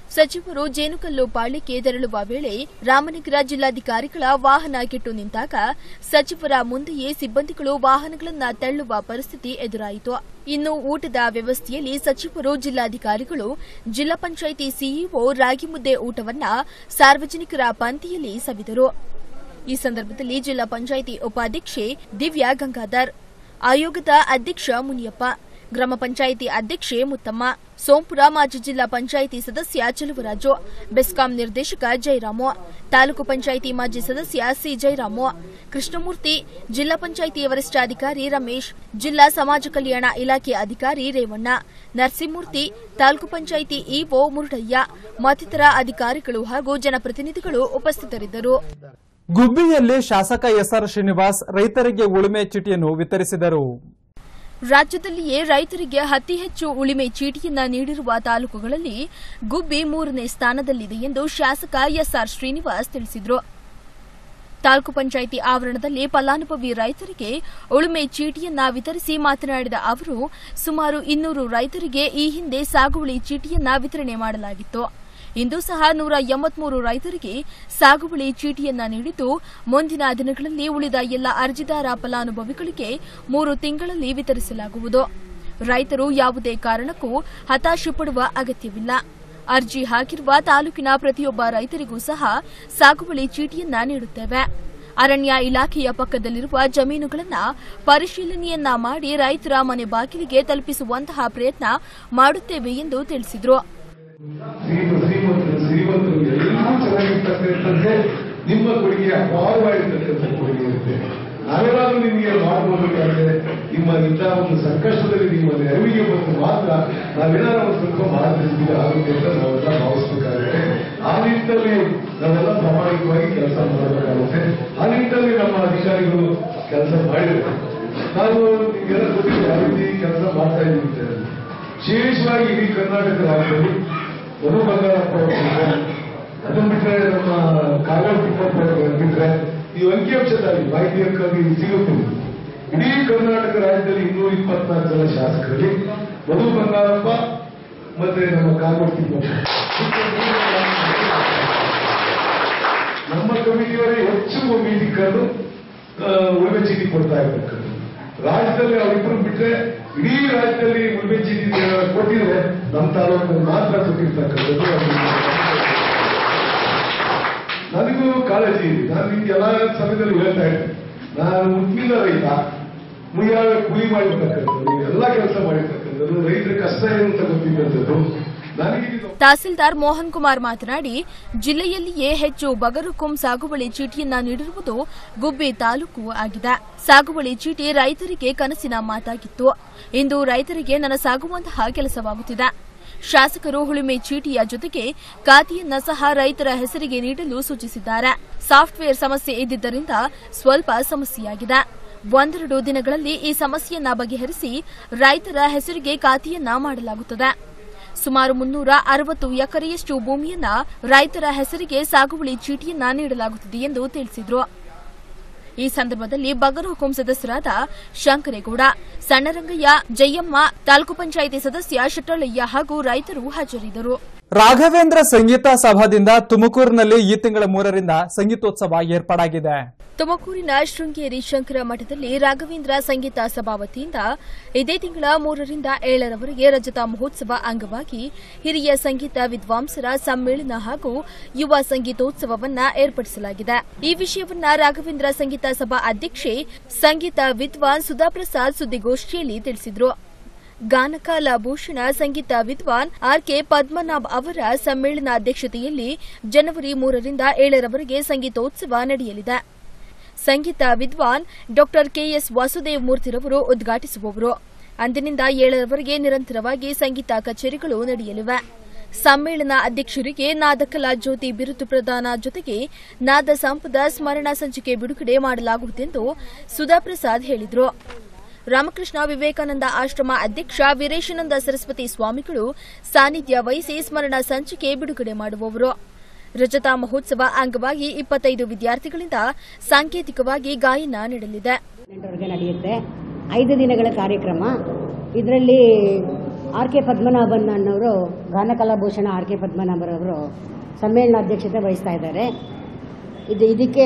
ಸಚಿವರು ಜೇನುಕಲ್ಲು ಪಾಳ್ಯಕ್ಕೆ ತೆರಳುವ ವೇಳೆ ರಾಮನಗರ ಜಿಲ್ಲಾಧಿಕಾರಿಗಳ ವಾಹನ ಕೆಟ್ಟು ನಿಂತಾಗ ಸಚಿವರ ಮುಂದೆಯೇ ಸಿಬ್ಬಂದಿಗಳು ವಾಹನಗಳನ್ನು ತಳ್ಳುವ ಪರಿಸ್ಥಿತಿ ಎದುರಾಯಿತು. ಇನ್ನು ಊಟದ ವ್ಯವಸ್ಥೆಯಲ್ಲಿ ಸಚಿವರು, ಜಿಲ್ಲಾಧಿಕಾರಿಗಳು, ಜಿಲ್ಲಾ ಪಂಚಾಯಿತಿ ಸಿಇಒ ರಾಗಿ ಮುದ್ದೆ ಊಟವನ್ನ ಸಾರ್ವಜನಿಕರ ಪಂಕ್ತಿಯಲ್ಲಿ ಸವಿದರು. ಈ ಸಂದರ್ಭದಲ್ಲಿ ಜಿಲ್ಲಾ ಪಂಚಾಯಿತಿ ಉಪಾಧ್ಯಕ್ಷೆ ದಿವ್ಯಾ ಗಂಗಾಧರ್, ಆಯೋಗದ ಅಧ್ಯಕ್ಷ ಮುನಿಯಪ್ಪ, ಗ್ರಾಮ ಪಂಚಾಯಿತಿ ಅಧ್ಯಕ್ಷೆ ಮುತ್ತಮ್ಮ, ಸೋಂಪುರ ಮಾಜಿ ಜಿಲ್ಲಾ ಪಂಚಾಯಿತಿ ಸದಸ್ಯ ಚೆಲುವರಾಜು, ಬೆಸ್ಕಾಂ ನಿರ್ದೇಶಕ ಜಯರಾಮು, ತಾಲೂಕು ಪಂಚಾಯಿತಿ ಮಾಜಿ ಸದಸ್ಯ ಸಿ ಜಯರಾಮು, ಕೃಷ್ಣಮೂರ್ತಿ, ಜಿಲ್ಲಾ ಪಂಚಾಯಿತಿ ವರಿಷ್ಠಾಧಿಕಾರಿ ರಮೇಶ್, ಜಿಲ್ಲಾ ಸಮಾಜ ಕಲ್ಯಾಣ ಇಲಾಖೆ ಅಧಿಕಾರಿ ರೇವಣ್ಣ, ನರಸಿಂಹಮೂರ್ತಿ, ತಾಲೂಕು ಪಂಚಾಯಿತಿ ಇಒ ಮುರುಡಯ್ಯ ಮತ್ತಿತರ ಅಧಿಕಾರಿಗಳು ಹಾಗೂ ಜನಪ್ರತಿನಿಧಿಗಳು ಉಪಸ್ಥಿತರಿದ್ದರು. ಗುಬ್ಬಿಯಲ್ಲಿ ಶಾಸಕ ಎಸ್ಆರ್ ಶ್ರೀನಿವಾಸ್ ರೈತರಿಗೆ ಉಳುಮೆ ಚೀಟಿಯನ್ನು ವಿತರಿಸಿದರು. ರಾಜ್ಯದಲ್ಲಿಯೇ ರೈತರಿಗೆ ಅತಿ ಹೆಚ್ಚು ಉಳುಮೆ ಚೀಟಿಯನ್ನ ನೀಡಿರುವ ತಾಲೂಕುಗಳಲ್ಲಿ ಗುಬ್ಬಿ 3ನೇ ಸ್ಥಾನದಲ್ಲಿದೆ ಎಂದು ಶಾಸಕ ಎಸ್ಆರ್ ಶ್ರೀನಿವಾಸ್ ತಿಳಿಸಿದರು. ತಾಲೂಕು ಪಂಚಾಯಿತಿ ಆವರಣದಲ್ಲಿ ಫಲಾನುಭವಿ ರೈತರಿಗೆ ಉಳುಮೆ ಚೀಟಿಯನ್ನ ವಿತರಿಸಿ ಮಾತನಾಡಿದ ಅವರು, ಸುಮಾರು 200 ರೈತರಿಗೆ ಈ ಹಿಂದೆ ಸಾಗುವಳಿ ಚೀಟಿಯನ್ನ ವಿತರಣೆ ಮಾಡಲಾಗಿತ್ತು. ಇಂದು ಸಹ 183 ರೈತರಿಗೆ ಸಾಗುವಳಿ ಚೀಟಿಯನ್ನ ನೀಡಿದ್ದು, ಮುಂದಿನ ದಿನಗಳಲ್ಲಿ ಉಳಿದ ಎಲ್ಲ ಅರ್ಜಿದಾರ ಫಲಾನುಭವಿಗಳಿಗೆ 3 ತಿಂಗಳಲ್ಲಿ ವಿತರಿಸಲಾಗುವುದು. ರೈತರು ಯಾವುದೇ ಕಾರಣಕ್ಕೂ ಹತಾಶೆ ಪಡುವ ಅಗತ್ಯವಿಲ್ಲ. ಅರ್ಜಿ ಹಾಕಿರುವ ತಾಲೂಕಿನ ಪ್ರತಿಯೊಬ್ಬ ರೈತರಿಗೂ ಸಹ ಸಾಗುವಳಿ ಚೀಟಿಯನ್ನ ನೀಡುತ್ತೇವೆ. ಅರಣ್ಯ ಇಲಾಖೆಯ ಪಕ್ಕದಲ್ಲಿರುವ ಜಮೀನುಗಳನ್ನು ಪರಿಶೀಲನೆಯನ್ನ ಮಾಡಿ ರೈತರ ಮನೆ ಬಾಗಿಲಿಗೆ ತಲುಪಿಸುವಂತಹ ಪ್ರಯತ್ನ ಮಾಡುತ್ತೇವೆ ಎಂದು ತಿಳಿಸಿದರು. ಶ್ರೀಮಂತರು ಎಲ್ಲರೂ ಚೆನ್ನಾಗಿರ್ತಕ್ಕಂಥದ್ದೇ ನಿಮ್ಮ ಕೊಡುಗೆ ಅಪಾರವಾಗಿರ್ತಕ್ಕಂಥ ಕೊಡುಗೆ ಇರುತ್ತೆ. ನಾವೇನಾದ್ರೂ ನಿಮಗೆ ಮಾಡಬಹುದಾದ್ರೆ ನಿಮ್ಮ ಇಂಥ ಒಂದು ಸಂಕಷ್ಟದಲ್ಲಿ ನಿಮ್ಮ ನೆರವಿಗೆ ಬಂದು ಮಾತ್ರ ನಾವೇನಾದ್ರೂ ಒಂದು ಸ್ವಲ್ಪ ಮಾರ್ಗದರ್ಶನ ಆಗುತ್ತೆ ಅಂತ ನಾವೆಲ್ಲ ಭಾವಿಸಬೇಕಾಗುತ್ತೆ. ಆ ನಿಟ್ಟಿನಲ್ಲಿ ನಾವೆಲ್ಲ ಪ್ರಾಮಾಣಿಕವಾಗಿ ಕೆಲಸ ಮಾಡಬೇಕಾಗುತ್ತೆ. ಆ ನಿಟ್ಟಿನಲ್ಲಿ ನಮ್ಮ ಅಧಿಕಾರಿಗಳು ಕೆಲಸ ಮಾಡಿದ್ದಾರೆ. ನಾವು ನಿಮಗೆಲ್ಲ ಗೊತ್ತಿದೆ ಯಾವ ರೀತಿ ಕೆಲಸ ಮಾಡ್ತಾ ಇದ್ದೀವಿ. ವಿಶೇಷವಾಗಿ ಇಡೀ ಕರ್ನಾಟಕ ರಾಜ್ಯದಲ್ಲಿ ಮಧು ಬಂಗಾರಪ್ಪ ಅದನ್ನು ಬಿಟ್ಟರೆ ನಮ್ಮ ಕಾಗಲ್ ತಿಮ್ಮಪ್ಪ ಬಿಟ್ಟರೆ ಈ ಅಂಕಿಅಂಶದಲ್ಲಿ ಮಾಹಿತಿಯಕ್ಕಾಗಿ ಸಿಗುತ್ತದೆ. ಇಡೀ ಕರ್ನಾಟಕ ರಾಜ್ಯದಲ್ಲಿ 224 ಜನ ಶಾಸಕರಲ್ಲಿ ಮಧು ಬಂಗಾರಪ್ಪ ಮತ್ತೆ ನಮ್ಮ ಕಾಗಲ್ ತಿಮ್ಮಪ್ಪ ನಮ್ಮ ಕಮಿಟಿಯವರೇ ಹೆಚ್ಚು ಮೀಟಿಂಗ್ ಕರೆದು ಉಳುಮೆ ಚೀಟಿ ಕೊಡ್ತಾ ಇರ್ತಕ್ಕಂಥ ರಾಜ್ಯದಲ್ಲಿ ಅವರಿಬ್ಬರು ಬಿಟ್ಟರೆ ಇಡೀ ರಾಜ್ಯದಲ್ಲಿ ಉಳುಮೆ ಚೀಟಿ ಕೊಟ್ಟಿದ್ರೆ ನಮ್ಮ ತಾಲೂಕಲ್ಲಿ ಮಾತ್ರ ಕೊಟ್ಟಿರ್ತಕ್ಕಂಥದ್ದು. ನನಗೂ ಕಾಳಜಿ ಇದೆ. ನಾನು ನಿಮ್ಗೆ ಎಲ್ಲ ಸಮಯದಲ್ಲಿ ಹೇಳ್ತಾ ಇದ್ದೆ, ನಾನು ಮುಖ್ಯದ ರೈತ, ಮುಯ್ಯಾಗ ಕೂಲಿ ಮಾಡಿರ್ತಕ್ಕಂಥದ್ದು, ಎಲ್ಲ ಕೆಲಸ ಮಾಡಿರ್ತಕ್ಕಂಥದ್ದು, ರೈತರ ಕಷ್ಟ ಏನು ಅಂತ ಗೊತ್ತಿದ್ದಂಥದ್ದು. ತಹಸೀಲ್ದಾರ್ ಮೋಹನ್ ಕುಮಾರ್ ಮಾತನಾಡಿ, ಜಿಲ್ಲೆಯಲ್ಲಿಯೇ ಹೆಚ್ಚು ಬಗರುಕುಂ ಸಾಗುವಳಿ ಚೀಟಿಯನ್ನ ನೀಡಿರುವುದು ಗುಬ್ಬಿ ತಾಲೂಕು ಆಗಿದೆ. ಸಾಗುವಳಿ ಚೀಟಿ ರೈತರಿಗೆ ಕನಸಿನ ಮಾತಾಗಿತ್ತು. ಇಂದು ರೈತರಿಗೆ ನನಸಾಗುವಂತಹ ಕೆಲಸವಾಗುತ್ತಿದೆ. ಶಾಸಕರು ಉಳುಮೆ ಚೀಟಿಯ ಜೊತೆಗೆ ಖಾತೆಯನ್ನ ಸಹ ರೈತರ ಹೆಸರಿಗೆ ನೀಡಲು ಸೂಚಿಸಿದ್ದಾರೆ. ಸಾಫ್ಟ್ವೇರ್ ಸಮಸ್ಯೆ ಇದ್ದಿದ್ದರಿಂದ ಸ್ವಲ್ಪ ಸಮಸ್ಯೆಯಾಗಿದೆ. 1-2 ದಿನಗಳಲ್ಲಿ ಈ ಸಮಸ್ಯೆಯನ್ನ ಬಗೆಹರಿಸಿ ರೈತರ ಹೆಸರಿಗೆ ಖಾತೆಯನ್ನ ಮಾಡಲಾಗುತ್ತದೆ. ಸುಮಾರು 360 ಎಕರೆಯಷ್ಟು ಭೂಮಿಯನ್ನ ರೈತರ ಹೆಸರಿಗೆ ಸಾಗುವಳಿ ಚೀಟಿಯನ್ನ ನೀಡಲಾಗುತ್ತಿದೆ ಎಂದು ತಿಳಿಸಿದರು. ಈ ಸಂದರ್ಭದಲ್ಲಿ ಬಗರುಹುಕುಂ ಸದಸ್ಯರಾದ ಶಂಕರೇಗೌಡ, ಸಣ್ಣರಂಗಯ್ಯ, ಜಯಮ್ಮ, ತಾಲೂಕು ಪಂಚಾಯಿತಿ ಸದಸ್ಯ ಶೆಟ್ಟಳಯ್ಯ ಹಾಗೂ ರೈತರು ಹಾಜರಿದ್ದರು. ರಾಘವೇಂದ್ರ ಸಂಗೀತ ಸಭಾದಿಂದ ತುಮಕೂರಿನಲ್ಲಿ ಈ ತಿಂಗಳ 3ರಿಂದ ಸಂಗೀತೋತ್ಸವ ಏರ್ಪಾಡಾಗಿದೆ. ತುಮಕೂರಿನ ಶೃಂಗೇರಿ ಶಂಕರ ಮಠದಲ್ಲಿ ರಾಘವೇಂದ್ರ ಸಂಗೀತ ಸಭಾ ವತಿಯಿಂದ ಇದೇ ತಿಂಗಳ 3ರಿಂದ 7ರವರೆಗೆ ರಜತ ಮಹೋತ್ಸವ ಅಂಗವಾಗಿ ಹಿರಿಯ ಸಂಗೀತ ವಿದ್ವಾಂಸರ ಸಮ್ಮೇಳನ ಹಾಗೂ ಯುವ ಸಂಗೀತೋತ್ಸವವನ್ನು ಏರ್ಪಡಿಸಲಾಗಿದೆ. ಈ ವಿಷಯವನ್ನ ರಾಘವೇಂದ್ರ ಸಂಗೀತ ಸಭಾ ಅಧ್ಯಕ್ಷೆ ಸಂಗೀತ ವಿದ್ವಾನ್ ಸುಧಾಪ್ರಸಾದ್ ಸುದ್ದಿಗೋಷ್ಠಿಯಲ್ಲಿ ತಿಳಿಸಿದರು. ಗಾನಕಾಲ ಭೂಷಣ ಸಂಗೀತ ವಿದ್ವಾನ್ ಆರ್ಕೆ ಪದ್ಮನಾಭ್ ಅವರ ಸಮ್ಮೇಳನ ಅಧ್ಯಕ್ಷತೆಯಲ್ಲಿ ಜನವರಿ 3ರಿಂದ 7ರವರೆಗೆ ಸಂಗೀತೋತ್ಸವ ನಡೆಯಲಿದೆ. ಸಂಗೀತ ವಿದ್ವಾನ್ ಡಾ ಕೆಎಸ್ ವಾಸುದೇವ್ ಮೂರ್ತಿರವರು ಉದ್ಘಾಟಿಸುವವರು. ಅಂದಿನಿಂದ 7ರವರೆಗೆ ನಿರಂತರವಾಗಿ ಸಂಗೀತ ಕಚೇರಿಗಳು ನಡೆಯಲಿವೆ. ಸಮ್ಮೇಳನ ಅಧ್ಯಕ್ಷರಿಗೆ ನಾದ ಕಲಾ ಜ್ಯೋತಿ ಬಿರುದು ಪ್ರದಾನ ಜೊತೆಗೆ ನಾದ ಸಂಪದ ಸ್ಮರಣ ಸಂಚಿಕೆ ಬಿಡುಗಡೆ ಮಾಡಲಾಗುವುದೆಂದು ಸುಧಾಪ್ರಸಾದ್ ಹೇಳಿದರು. ರಾಮಕೃಷ್ಣ ವಿವೇಕಾನಂದ ಆಶ್ರಮ ಅಧ್ಯಕ್ಷ ವೀರೇಶಾನಂದ ಸರಸ್ವತಿ ಸ್ವಾಮಿಗಳು ಸಾನ್ನಿಧ್ಯ ವಹಿಸಿ ಸ್ಮರಣ ಸಂಚಿಕೆ ಬಿಡುಗಡೆ ಮಾಡುವವರು. ರಜತ ಮಹೋತ್ಸವ ಅಂಗವಾಗಿ 25 ವಿದ್ಯಾರ್ಥಿಗಳಿಂದ ಸಾಂಕೇತಿಕವಾಗಿ ಗಾಯನ ನಡೆಯಲಿದೆ. ನಡೆಯುತ್ತೆ 5 ದಿನಗಳ ಕಾರ್ಯಕ್ರಮ. ಇದರಲ್ಲಿ ಆರ್ ಕೆ ಪದ್ಮನಾಭನ್ ಅನ್ನೋರು ಗಾನಕಲಾಭೂಷಣ ಆರ್ ಕೆ ಪದ್ಮನಾಭನ್ ಅವರು ಸಮ್ಮೇಳನಾಧ್ಯಕ್ಷತೆ ವಹಿಸ್ತಾ ಇದ್ದಾರೆ. ಇದಕ್ಕೆ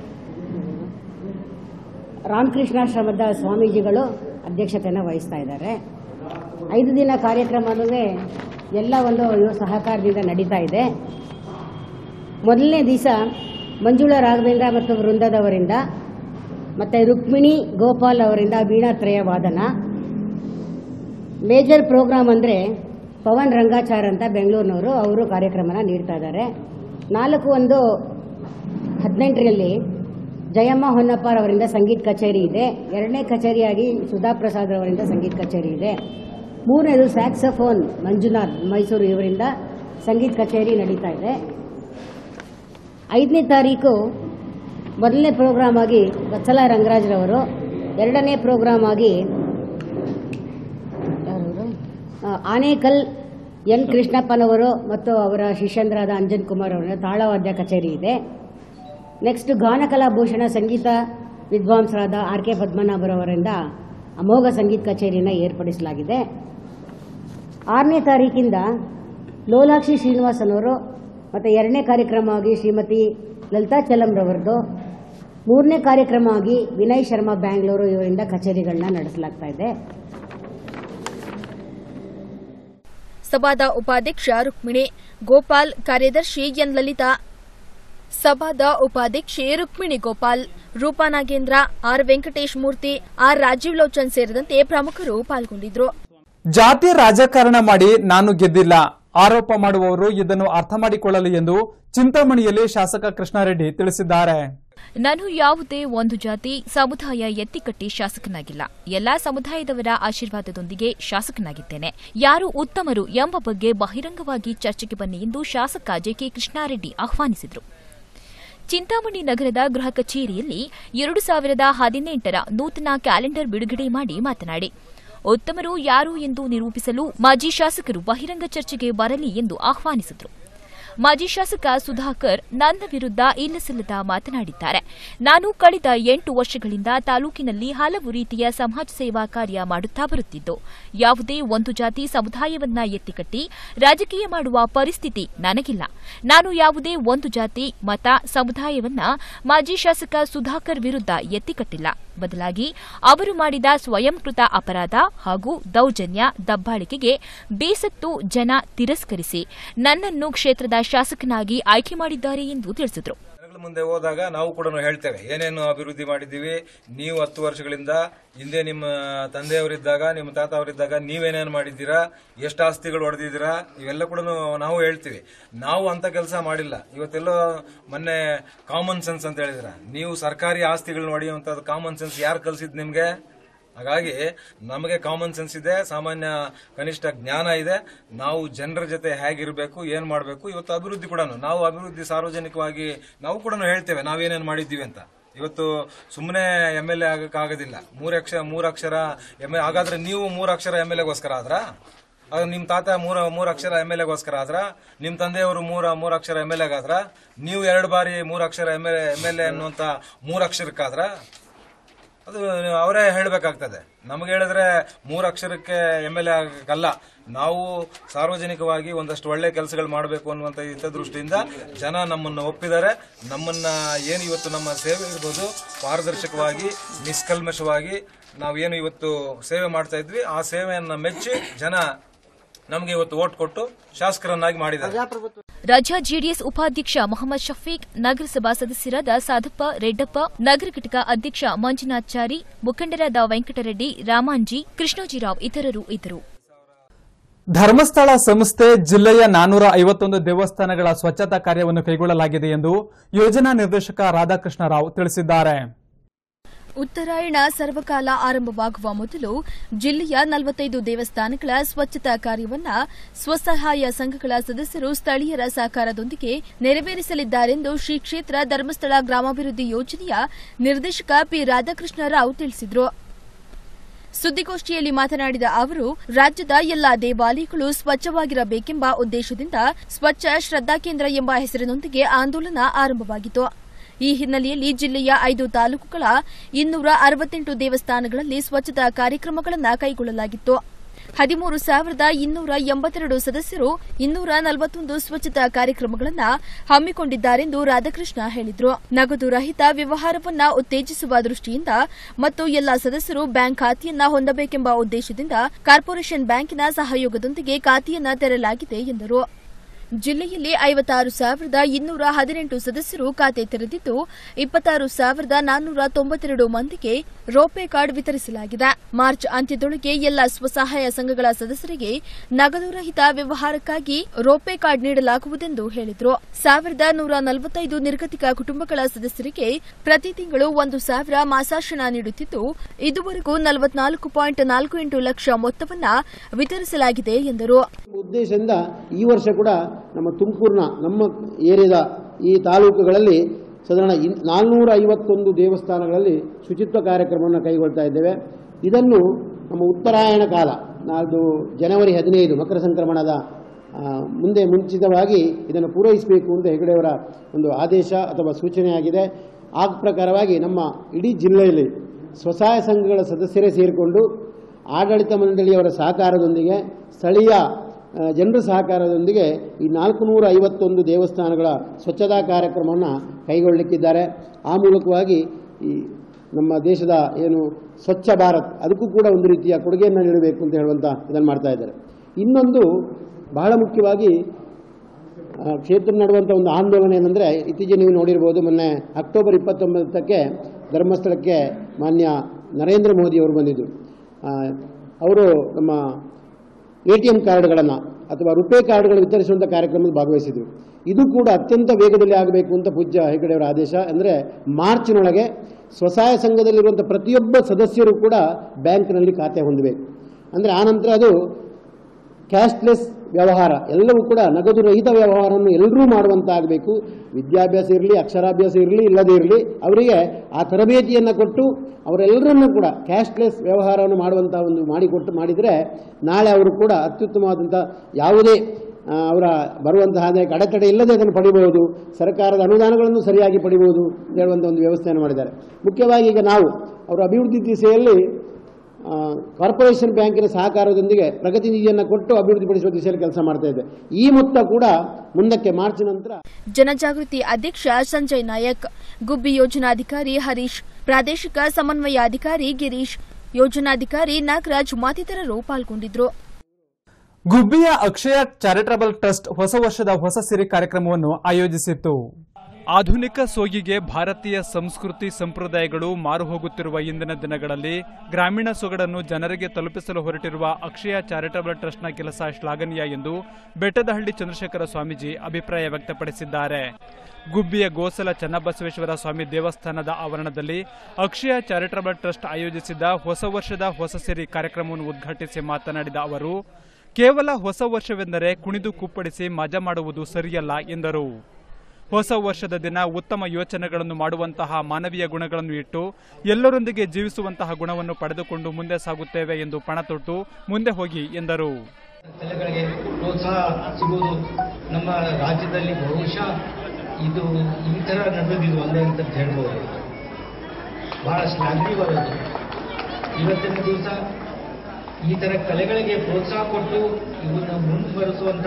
ರಾಮಕೃಷ್ಣಾಶ್ರಮದ ಸ್ವಾಮೀಜಿಗಳು ಅಧ್ಯಕ್ಷತೆಯನ್ನು ವಹಿಸ್ತಾ ಇದ್ದಾರೆ. 5 ದಿನ ಕಾರ್ಯಕ್ರಮನೂ ಎಲ್ಲ ಒಂದು ಸಹಕಾರದಿಂದ ನಡೀತಾ ಇದೆ. ಮೊದಲನೇ ದಿವಸ ಮಂಜುಳಾ ರಾಘವೇಂದ್ರ ಮತ್ತು ವೃಂದದವರಿಂದ, ಮತ್ತು ರುಕ್ಮಿಣಿ ಗೋಪಾಲ್ ಅವರಿಂದ ವೀಣಾತ್ರಯ ವಾದನ. ಮೇಜರ್ ಪ್ರೋಗ್ರಾಮ್ ಅಂದರೆ ಪವನ್ ರಂಗಾಚಾರ್ ಅಂತ ಬೆಂಗಳೂರಿನವರು, ಅವರು ಕಾರ್ಯಕ್ರಮನ ನೀಡ್ತಾ ಇದ್ದಾರೆ. 4:15 ಜಯಮ್ಮ ಹೊನ್ನಪ್ಪಾರ್ ಅವರಿಂದ ಸಂಗೀತ ಕಚೇರಿ ಇದೆ. 2ನೇ ಕಚೇರಿಯಾಗಿ ಸುಧಾ ಪ್ರಸಾದ್ ಅವರಿಂದ ಸಂಗೀತ ಕಚೇರಿ ಇದೆ. 3ನೇದು ಸ್ಯಾಕ್ಸಫೋನ್ ಮಂಜುನಾಥ್ ಮೈಸೂರು ಇವರಿಂದ ಸಂಗೀತ ಕಚೇರಿ ನಡೀತಾ ಇದೆ. 5ನೇ ತಾರೀಕು ಮೊದಲನೇ ಪ್ರೋಗ್ರಾಮ್ ಆಗಿ ವತ್ಸಲ ರಂಗರಾಜ್ರವರು, 2ನೇ ಪ್ರೋಗ್ರಾಮ್ ಆಗಿ ಆನೇಕಲ್ ಎನ್ ಕೃಷ್ಣಪ್ಪನವರು ಮತ್ತು ಅವರ ಶಿಷ್ಯಂದ್ರಾದ ಅಂಜನ್ ಕುಮಾರ್ ಅವರ ತಾಳವಾದ್ಯ ಕಚೇರಿ ಇದೆ. ನೆಕ್ಸ್ಟ್ ಗಾನಕಲಾಭೂಷಣ ಸಂಗೀತ ವಿದ್ವಾಂಸರಾದ ಆರ್ ಕೆ ಪದ್ಮನಾಭರವರಿಂದ ಅಮೋಘ ಸಂಗೀತ ಕಚೇರಿಯನ್ನು ಏರ್ಪಡಿಸಲಾಗಿದೆ. 6ನೇ ತಾರೀಕಿಂದ ಲೋಲಾಕ್ಷಿ ಶ್ರೀನಿವಾಸನ್ ಅವರು ಮತ್ತು 2ನೇ ಕಾರ್ಯಕ್ರಮವಾಗಿ ಶ್ರೀಮತಿ ಲಲಿತಾ ಚಲಂರವರದು, 3ನೇ ಕಾರ್ಯಕ್ರಮವಾಗಿ ವಿನಯ್ ಶರ್ಮಾ ಬ್ಯಾಂಗ್ಳೂರು ಇವರಿಂದ ಕಚೇರಿಗಳನ್ನ ನಡೆಸಲಾಗ್ತಾ ಇದೆ. ಸಭಾದ ಉಪಾಧ್ಯಕ್ಷ ರುಕ್ಮಿಣಿ ಗೋಪಾಲ್, ಕಾರ್ಯದರ್ಶಿ ಎನ್ ಲಲಿತಾ, ಸಭಾದ ಉಪಾಧ್ಯಕ್ಷೆ ರುಕ್ಮಿಣಿ ಗೋಪಾಲ್, ರೂಪಾ ನಾಗೇಂದ್ರ, ಆರ್ ವೆಂಕಟೇಶ್ ಮೂರ್ತಿ, ಆರ್ ರಾಜೀವ್ ಲೋಚನ್ ಸೇರಿದಂತೆ ಪ್ರಮುಖರು ಪಾಲ್ಗೊಂಡಿದ್ರು. ಜಾತಿ ರಾಜಕಾರಣ ಮಾಡಿ ನಾನು ಗೆದ್ದಿಲ್ಲ ಆರೋಪ ಮಾಡುವವರು ಇದನ್ನು ಅರ್ಥ ಮಾಡಿಕೊಳ್ಳಲಿ ಎಂದು ಚಿಂತಾಮಣಿಯಲ್ಲಿ ಶಾಸಕ ಕೃಷ್ಣಾರೆಡ್ಡಿ ತಿಳಿಸಿದ್ದಾರೆ. ನಾನು ಯಾವುದೇ ಒಂದು ಜಾತಿ ಸಮುದಾಯ ಎತ್ತಿಕಟ್ಟಿ ಶಾಸಕನಾಗಿಲ್ಲ. ಎಲ್ಲಾ ಸಮುದಾಯದವರ ಆಶೀರ್ವಾದದೊಂದಿಗೆ ಶಾಸಕನಾಗಿದ್ದೇನೆ. ಯಾರು ಉತ್ತಮರು ಎಂಬ ಬಗ್ಗೆ ಬಹಿರಂಗವಾಗಿ ಚರ್ಚೆಗೆ ಬನ್ನಿ ಎಂದು ಶಾಸಕ ಜೆಕೆ ಕೃಷ್ಣಾರೆಡ್ಡಿ ಆಹ್ವಾನಿಸಿದರು. ಚಿಂತಾಮಣಿ ನಗರದ ಗೃಹ ಕಚೇರಿಯಲ್ಲಿ 2018ರ ನೂತನ ಕ್ಯಾಲೆಂಡರ್ ಬಿಡುಗಡೆ ಮಾಡಿ ಮಾತನಾಡಿ, ಉತ್ತಮರು ಯಾರು ಎಂದು ನಿರೂಪಿಸಲು ಮಾಜಿ ಶಾಸಕರು ಬಹಿರಂಗ ಚರ್ಚೆಗೆ ಬರಲಿ ಎಂದು ಆಹ್ವಾನಿಸಿದರು. ಮಾಜಿ ಶಾಸಕ ಸುಧಾಕರ್ ನನ್ನ ವಿರುದ್ಧ ಇಲ್ಲಸಲ್ಲದ ಮಾತನಾಡಿದ್ದಾರೆ. ನಾನು ಕಳೆದ 8 ವರ್ಷಗಳಿಂದ ತಾಲೂಕಿನಲ್ಲಿ ಹಲವು ರೀತಿಯ ಸಮಾಜ ಸೇವಾ ಕಾರ್ಯ ಮಾಡುತ್ತಾ ಬರುತ್ತಿದ್ದು, ಯಾವುದೇ ಒಂದು ಜಾತಿ ಸಮುದಾಯವನ್ನ ಎತ್ತಿಕಟ್ಟಿ ರಾಜಕೀಯ ಮಾಡುವ ಪರಿಸ್ಥಿತಿ ನನಗಿಲ್ಲ. ನಾನು ಯಾವುದೇ ಒಂದು ಜಾತಿ ಮತ ಸಮುದಾಯವನ್ನ ಮಾಜಿ ಶಾಸಕ ಸುಧಾಕರ್ ವಿರುದ್ಧ ಎತ್ತಿಕಟ್ಟಿಲ್ಲ. ಬದಲಾಗಿ ಅವರು ಮಾಡಿದ ಸ್ವಯಂಕೃತ ಅಪರಾಧ ಹಾಗೂ ದೌರ್ಜನ್ಯ ದಬ್ಬಾಳಿಕೆಗೆ ಬೇಸತ್ತು ಜನ ತಿರಸ್ಕರಿಸಿ ನನ್ನನ್ನು ಕ್ಷೇತ್ರದ ಶಾಸಕನಾಗಿ ಆಯ್ಕೆ ಮಾಡಿದ್ದಾರೆ ಎಂದು ತಿಳಿಸಿದರು. ಮುಂದೆ ಹೋದಾಗ ನಾವು ಕೂಡ ಹೇಳ್ತೇವೆ ಏನೇನು ಅಭಿವೃದ್ಧಿ ಮಾಡಿದ್ದೀವಿ, ನೀವು 10 ವರ್ಷಗಳಿಂದ ಹಿಂದೆ ನಿಮ್ಮ ತಂದೆಯವರಿದ್ದಾಗ ನಿಮ್ಮ ತಾತ ಅವರಿದ್ದಾಗ ನೀವೇನೇನು ಮಾಡಿದ್ದೀರಾ, ಎಷ್ಟು ಆಸ್ತಿಗಳು ಹೊಡೆದಿದ್ದೀರಾ, ಇವೆಲ್ಲ ಕೂಡ ನಾವು ಹೇಳ್ತೀವಿ. ನಾವು ಅಂತ ಕೆಲಸ ಮಾಡಿಲ್ಲ. ಇವತ್ತೆಲ್ಲೋ ಮೊನ್ನೆ ಕಾಮನ್ ಸೆನ್ಸ್ ಅಂತ ಹೇಳಿದ್ರ, ನೀವು ಸರ್ಕಾರಿ ಆಸ್ತಿಗಳನ್ನ ಹೊಡೆಯುವಂತದ್ದು ಕಾಮನ್ ಸೆನ್ಸ್ ಯಾರು ಕಲಿಸಿದ್ ನಿಮ್ಗೆ? ಹಾಗಾಗಿ ನಮಗೆ ಕಾಮನ್ ಸೆನ್ಸ್ ಇದೆ, ಸಾಮಾನ್ಯ ಕನಿಷ್ಠ ಜ್ಞಾನ ಇದೆ. ನಾವು ಜನರ ಜೊತೆ ಹೇಗಿರಬೇಕು, ಏನ್ ಮಾಡಬೇಕು. ಇವತ್ತು ಅಭಿವೃದ್ಧಿ ಕೂಡ ನಾವು ಅಭಿವೃದ್ಧಿ ಸಾರ್ವಜನಿಕವಾಗಿ ನಾವು ಕೂಡ ಹೇಳ್ತೇವೆ ನಾವೇನೇನು ಮಾಡಿದ್ದೀವಿ ಅಂತ. ಇವತ್ತು ಸುಮ್ಮನೆ MLA ಆಗಕ್ಕಾಗೋದಿಲ್ಲ. 3 ಅಕ್ಷರ MLA ಹಾಗಾದ್ರೆ ನೀವು 3 ಅಕ್ಷರ MLAಗೋಸ್ಕರ ಆದ್ರ? ನಿಮ್ ತಾತ 3 ಅಕ್ಷರ MLAಗೋಸ್ಕರ ಆದ್ರ? ನಿಮ್ ತಂದೆಯವರು 3 ಅಕ್ಷರ MLAಗಾದ್ರ? ನೀವು 2 ಬಾರಿ 3 ಅಕ್ಷರ MLA ಅನ್ನುವಂತ 3 ಅಕ್ಷರಕ್ಕಾದ್ರ? ಅದು ಅವರೇ ಹೇಳಬೇಕಾಗ್ತದೆ. ನಮಗೆ ಹೇಳಿದ್ರೆ 3 ಅಕ್ಷರಕ್ಕೆ MLA ಆಗಲ್ಲ. ನಾವು ಸಾರ್ವಜನಿಕವಾಗಿ ಒಂದಷ್ಟು ಒಳ್ಳೆ ಕೆಲಸಗಳು ಮಾಡಬೇಕು ಅನ್ನುವಂಥ ಹಿತದೃಷ್ಟಿಯಿಂದ ಜನ ನಮ್ಮನ್ನು ಒಪ್ಪಿದ್ದಾರೆ. ನಮ್ಮನ್ನ ಏನು ಇವತ್ತು ನಮ್ಮ ಸೇವೆ ಇರ್ಬೋದು ಪಾರದರ್ಶಕವಾಗಿ ನಿಷ್ಕಲ್ಮಶವಾಗಿ ನಾವೇನು ಇವತ್ತು ಸೇವೆ ಮಾಡ್ತಾ ಇದ್ವಿ, ಆ ಸೇವೆಯನ್ನ ಮೆಚ್ಚಿ ಜನ ನಮಗೆ ಇವತ್ತು ವೋಟ್ ಕೊಟ್ಟು ಶಾಸಕರನ್ನಾಗಿ ಮಾಡಿದ್ದಾರೆ. ರಾಜ್ಯ ಜೆಡಿಎಸ್ ಉಪಾಧ್ಯಕ್ಷ ಮೊಹಮ್ಮದ್ ಶಫೀಕ್, ನಗರಸಭಾ ಸದಸ್ಯರಾದ ಸಾಧಪ್ಪ ರೆಡ್ಡಪ್ಪ, ನಗರ ಘಟಕ ಅಧ್ಯಕ್ಷ ಮಂಜುನಾಥಾಚಾರಿ, ಮುಖಂಡರಾದ ವೆಂಕಟರೆಡ್ಡಿ, ರಾಮಾಂಜಿ, ಕೃಷ್ಣೋಜಿರಾವ್ ಇತರರು ಇದ್ದರು. ಧರ್ಮಸ್ಥಳ ಸಂಸ್ಥೆ ಜಿಲ್ಲೆಯ 451 ದೇವಸ್ಥಾನಗಳ ಸ್ವಚ್ಛತಾ ಕಾರ್ಯವನ್ನು ಕೈಗೊಳ್ಳಲಾಗಿದೆ ಎಂದು ಯೋಜನಾ ನಿರ್ದೇಶಕ ರಾಧಾಕೃಷ್ಣ ರಾವ್ ತಿಳಿಸಿದ್ದಾರೆ. ಉತ್ತರಾಯಣ ಸರ್ವಕಾಲ ಆರಂಭವಾಗುವ ಮೊದಲು ಜಿಲ್ಲೆಯ 45 ದೇವಸ್ಥಾನಗಳ ಸ್ವಚ್ಛತಾ ಕಾರ್ಯವನ್ನು ಸ್ವಸಹಾಯ ಸಂಘಗಳ ಸದಸ್ಯರು ಸ್ಥಳೀಯರ ಸಹಕಾರದೊಂದಿಗೆ ನೆರವೇರಿಸಲಿದ್ದಾರೆಂದು ಶ್ರೀ ಕ್ಷೇತ್ರ ಧರ್ಮಸ್ಥಳ ಗ್ರಾಮಾಭಿವೃದ್ಧಿ ಯೋಜನೆಯ ನಿರ್ದೇಶಕ ಪಿ ರಾಧಾಕೃಷ್ಣ ರಾವ್ ತಿಳಿಸಿದರು. ಸುದ್ದಿಗೋಷ್ಠಿಯಲ್ಲಿ ಮಾತನಾಡಿದ ಅವರು, ರಾಜ್ಯದ ಎಲ್ಲಾ ದೇವಾಲಯಗಳು ಸ್ವಚ್ಛವಾಗಿರಬೇಕೆಂಬ ಉದ್ದೇಶದಿಂದ ಸ್ವಚ್ಛ ಶ್ರದ್ಧಾ ಕೇಂದ್ರ ಎಂಬ ಹೆಸರಿನೊಂದಿಗೆ ಆಂದೋಲನ ಆರಂಭವಾಗಿತ್ತು. ಈ ಹಿನ್ನೆಲೆಯಲ್ಲಿ ಜಿಲ್ಲೆಯ 5 ತಾಲೂಕುಗಳ 268 ದೇವಸ್ಥಾನಗಳಲ್ಲಿ ಸ್ವಚ್ಛತಾ ಕಾರ್ಯಕ್ರಮಗಳನ್ನು ಕೈಗೊಳ್ಳಲಾಗಿತ್ತು. 13,282 ಸದಸ್ಯರು 241 ಸ್ವಚ್ಛತಾ ಕಾರ್ಯಕ್ರಮಗಳನ್ನು ಹಮ್ಮಿಕೊಂಡಿದ್ದಾರೆಂದು ರಾಧಾಕೃಷ್ಣ ಹೇಳಿದರು. ನಗದು ರಹಿತ ವ್ಯವಹಾರವನ್ನ ಉತ್ತೇಜಿಸುವ ದೃಷ್ಟಿಯಿಂದ ಮತ್ತು ಎಲ್ಲಾ ಸದಸ್ಯರು ಬ್ಯಾಂಕ್ ಖಾತೆಯನ್ನ ಹೊಂದಬೇಕೆಂಬ ಉದ್ದೇಶದಿಂದ ಕಾರ್ಪೊರೇಷನ್ ಬ್ಯಾಂಕಿನ ಸಹಯೋಗದೊಂದಿಗೆ ಖಾತೆಯನ್ನ ತೆರೆಯಲಾಗಿದೆ ಎಂದರು. ಜಿಲ್ಲೆಯಲ್ಲಿ 56,218 ಸದಸ್ಯರು ಖಾತೆ ತೆರೆದಿದ್ದು 26,492 ಮಂದಿಗೆ ರೋಪೆ ಕಾರ್ಡ್ ವಿತರಿಸಲಾಗಿದೆ. ಮಾರ್ಚ್ ಅಂತ್ಯದೊಳಗೆ ಎಲ್ಲ ಸ್ವಸಹಾಯ ಸಂಘಗಳ ಸದಸ್ಯರಿಗೆ ನಗದು ರಹಿತ ವ್ಯವಹಾರಕ್ಕಾಗಿ ರೋಪೆ ಕಾರ್ಡ್ ನೀಡಲಾಗುವುದೆಂದು ಹೇಳಿದರು. 1,145 ನಿರ್ಗತಿಕ ಕುಟುಂಬಗಳ ಸದಸ್ಯರಿಗೆ ಪ್ರತಿ ತಿಂಗಳು 1,000 ಮಾಸಾಶನ ನೀಡುತ್ತಿದ್ದು ಇದುವರೆಗೂ 44.48 ಲಕ್ಷ ಮೊತ್ತವನ್ನು ವಿತರಿಸಲಾಗಿದೆ ಎಂದರು. ಉದ್ದೇಶದಿಂದ ಈ ವರ್ಷ ಕೂಡ ನಮ್ಮ ತುಮಕೂರಿನ ನಮ್ಮ ಏರಿಯಾದ ಈ ತಾಲೂಕುಗಳಲ್ಲಿ ಸಾಧಾರಣ 451 ದೇವಸ್ಥಾನಗಳಲ್ಲಿ ಶುಚಿತ್ವ ಕಾರ್ಯಕ್ರಮವನ್ನು ಕೈಗೊಳ್ತಾ ಇದ್ದೇವೆ. ಇದನ್ನು ನಮ್ಮ ಉತ್ತರಾಯಣ ಕಾಲ ನಾಲ್ಕು ಜನವರಿ 15 ಮಕರ ಸಂಕ್ರಮಣದ ಮುಂಚಿತವಾಗಿ ಇದನ್ನು ಪೂರೈಸಬೇಕು ಅಂತ ಹೆಗಡೆಯವರ ಒಂದು ಆದೇಶ ಅಥವಾ ಸೂಚನೆಯಾಗಿದೆ. ಆ ಪ್ರಕಾರವಾಗಿ ನಮ್ಮ ಇಡೀ ಜಿಲ್ಲೆಯಲ್ಲಿ ಸ್ವಸಹಾಯ ಸಂಘಗಳ ಸದಸ್ಯರೇ ಸೇರಿಕೊಂಡು ಆಡಳಿತ ಮಂಡಳಿಯವರ ಸಹಕಾರದೊಂದಿಗೆ ಸ್ಥಳೀಯ ಜನರ ಸಹಕಾರದೊಂದಿಗೆ ಈ 451 ದೇವಸ್ಥಾನಗಳ ಸ್ವಚ್ಛತಾ ಕಾರ್ಯಕ್ರಮವನ್ನು ಕೈಗೊಳ್ಳಲಿಕ್ಕಿದ್ದಾರೆ. ಆ ಮೂಲಕವಾಗಿ ಈ ನಮ್ಮ ದೇಶದ ಏನು ಸ್ವಚ್ಛ ಭಾರತ್ ಅದಕ್ಕೂ ಕೂಡ ಒಂದು ರೀತಿಯ ಕೊಡುಗೆಯನ್ನು ನೀಡಬೇಕು ಅಂತ ಹೇಳುವಂಥ ಇದನ್ನು ಮಾಡ್ತಾ ಇದ್ದಾರೆ. ಇನ್ನೊಂದು ಬಹಳ ಮುಖ್ಯವಾಗಿ ಕ್ಷೇತ್ರ ನಡುವಂಥ ಒಂದು ಆಂದೋಲನ ಏನಂದರೆ, ಇತ್ತೀಚೆಗೆ ನೀವು ನೋಡಿರ್ಬೋದು, ಮೊನ್ನೆ ಅಕ್ಟೋಬರ್ 29ಕ್ಕೆ ಧರ್ಮಸ್ಥಳಕ್ಕೆ ಮಾನ್ಯ ನರೇಂದ್ರ ಮೋದಿ ಅವರು ಬಂದಿದ್ದರು. ಅವರು ನಮ್ಮ ATM ಕಾರ್ಡ್ಗಳನ್ನು ಅಥವಾ ರುಪೇ ಕಾರ್ಡ್ಗಳು ವಿತರಿಸುವಂಥ ಕಾರ್ಯಕ್ರಮದಲ್ಲಿ ಭಾಗವಹಿಸಿದರು. ಇದು ಕೂಡ ಅತ್ಯಂತ ವೇಗದಲ್ಲಿ ಆಗಬೇಕು ಅಂತ ಪೂಜ್ಯ ಹೆಗಡೆಯವರ ಆದೇಶ. ಅಂದರೆ ಮಾರ್ಚ್ನೊಳಗೆ ಸ್ವಸಹಾಯ ಸಂಘದಲ್ಲಿರುವಂಥ ಪ್ರತಿಯೊಬ್ಬ ಸದಸ್ಯರು ಕೂಡ ಬ್ಯಾಂಕ್ನಲ್ಲಿ ಖಾತೆ ಹೊಂದಬೇಕು. ಅಂದರೆ ಆನಂತರ ಅದು ಕ್ಯಾಶ್ಲೆಸ್ ವ್ಯವಹಾರ ಎಲ್ಲವೂ ಕೂಡ ನಗದು ರಹಿತ ವ್ಯವಹಾರವನ್ನು ಎಲ್ಲರೂ ಮಾಡುವಂತಾಗಬೇಕು. ವಿದ್ಯಾಭ್ಯಾಸ ಇರಲಿ, ಅಕ್ಷರಾಭ್ಯಾಸ ಇರಲಿ, ಇಲ್ಲದೇ ಇರಲಿ, ಅವರಿಗೆ ಆ ತರಬೇತಿಯನ್ನು ಕೊಟ್ಟು ಅವರೆಲ್ಲರನ್ನೂ ಕೂಡ ಕ್ಯಾಶ್ಲೆಸ್ ವ್ಯವಹಾರವನ್ನು ಮಾಡುವಂಥ ಒಂದು ಮಾಡಿದರೆ ನಾಳೆ ಅವರು ಕೂಡ ಅತ್ಯುತ್ತಮವಾದಂಥ ಯಾವುದೇ ಅವರ ಬರುವಂತಹ ಆದಾಯಕ್ಕೆ ಅಡೆತಡೆ ಇಲ್ಲದೆ ಅದನ್ನು ಪಡಿಬಹುದು, ಸರ್ಕಾರದ ಅನುದಾನಗಳನ್ನು ಸರಿಯಾಗಿ ಪಡಿಬಹುದು ಹೇಳುವಂಥ ಒಂದು ವ್ಯವಸ್ಥೆಯನ್ನು ಮಾಡಿದ್ದಾರೆ. ಮುಖ್ಯವಾಗಿ ಈಗ ನಾವು ಅವರ ಅಭಿವೃದ್ಧಿ ದಿಸೆಯಲ್ಲಿ ಕಾರ್ಪೊರೇಷನ್ ಬ್ಯಾಂಕಿನ ಸಹಕಾರದೊಂದಿಗೆ ಪ್ರಗತಿ ನಿಧಿಯನ್ನು ಕೊಟ್ಟು ಅಭಿವೃದ್ಧಿಪಡಿಸುವ ದಿಸೆಯಲ್ಲಿ ಕೆಲಸ ಮಾಡ್ತಾ ಇದೆ. ಈ ಮೊತ್ತ ಕೂಡ ಮುಂದಕ್ಕೆ ಮಾರ್ಚ್ ನಂತರ ಜನಜಾಗೃತಿ ಅಧ್ಯಕ್ಷ ಸಂಜಯ್ ನಾಯಕ್, ಗುಬ್ಬಿ ಯೋಜನಾಧಿಕಾರಿ ಹರೀಶ್, ಪ್ರಾದೇಶಿಕ ಸಮನ್ವಯಾಧಿಕಾರಿ ಗಿರೀಶ್, ಯೋಜನಾಧಿಕಾರಿ ನಾಗರಾಜ್ ಮತ್ತಿತರರು ಪಾಲ್ಗೊಂಡಿದ್ದರು. ಗುಬ್ಬಿಯ ಅಕ್ಷಯ ಚಾರಿಟಬಲ್ ಟ್ರಸ್ಟ್ ಹೊಸ ವರ್ಷದ ಹೊಸ ಸಿರಿ ಕಾರ್ಯಕ್ರಮವನ್ನು ಆಯೋಜಿಸಿತ್ತು. ಆಧುನಿಕ ಸೋಗಿಗೆ ಭಾರತೀಯ ಸಂಸ್ಕೃತಿ ಸಂಪ್ರದಾಯಗಳು ಮಾರು ಹೋಗುತ್ತಿರುವ ಇಂದಿನ ದಿನಗಳಲ್ಲಿ ಗ್ರಾಮೀಣ ಸೊಗಡನ್ನು ಜನರಿಗೆ ತಲುಪಿಸಲು ಹೊರಟಿರುವ ಅಕ್ಷಯ ಚಾರಿಟಬಲ್ ಟ್ರಸ್ಟ್ನ ಕೆಲಸ ಶ್ಲಾಘನೀಯ ಎಂದು ಬೆಟ್ಟದಹಳ್ಳಿ ಚಂದ್ರಶೇಖರ ಸ್ವಾಮೀಜಿ ಅಭಿಪ್ರಾಯ ವ್ಯಕ್ತಪಡಿಸಿದ್ದಾರೆ. ಗುಬ್ಬಿಯ ಗೋಸಲ ಚನ್ನಬಸವೇಶ್ವರ ಸ್ವಾಮಿ ದೇವಸ್ಥಾನದ ಆವರಣದಲ್ಲಿ ಅಕ್ಷಯ ಚಾರಿಟಬಲ್ ಟ್ರಸ್ಟ್ ಆಯೋಜಿಸಿದ್ದ ಹೊಸ ವರ್ಷದ ಹೊಸ ಸಿರಿ ಕಾರ್ಯಕ್ರಮವನ್ನು ಉದ್ಘಾಟಿಸಿ ಮಾತನಾಡಿದ ಅವರು, ಕೇವಲ ಹೊಸ ವರ್ಷವೆಂದರೆ ಕುಣಿದು ಕುಪ್ಪಳಿಸಿ ಮಜಾ ಮಾಡುವುದು ಸರಿಯಲ್ಲ ಎಂದರು. ಹೊಸ ವರ್ಷದ ದಿನ ಉತ್ತಮ ಯೋಚನೆಗಳನ್ನು ಮಾಡುವಂತಹ ಮಾನವೀಯ ಗುಣಗಳನ್ನು ಇಟ್ಟು ಎಲ್ಲರೊಂದಿಗೆ ಜೀವಿಸುವಂತಹ ಗುಣವನ್ನು ಪಡೆದುಕೊಂಡು ಮುಂದೆ ಸಾಗುತ್ತೇವೆ ಎಂದು ಪಣತೊಟ್ಟು ಮುಂದೆ ಹೋಗಿ ಎಂದರು. ಕಲೆಗಳಿಗೆ ಪ್ರೋತ್ಸಾಹ ಸಿಗುವುದು ನಮ್ಮ ರಾಜ್ಯದಲ್ಲಿ ಬಹುಶಃ ಇದು ಈ ಥರ ನಡೆದಿದ್ದು ಒಂದೇ ಅಂತ ಹೇಳ್ಬೋದು. ಬಹಳ ಶ್ಲಾಘನೀಯವಾದದ್ದು. ಇವತ್ತಿನ ದಿವಸ ಈ ಥರ ಕಲೆಗಳಿಗೆ ಪ್ರೋತ್ಸಾಹ ಕೊಟ್ಟು ಇವನ್ನ ಮುಂದುವರಿಸುವಂಥ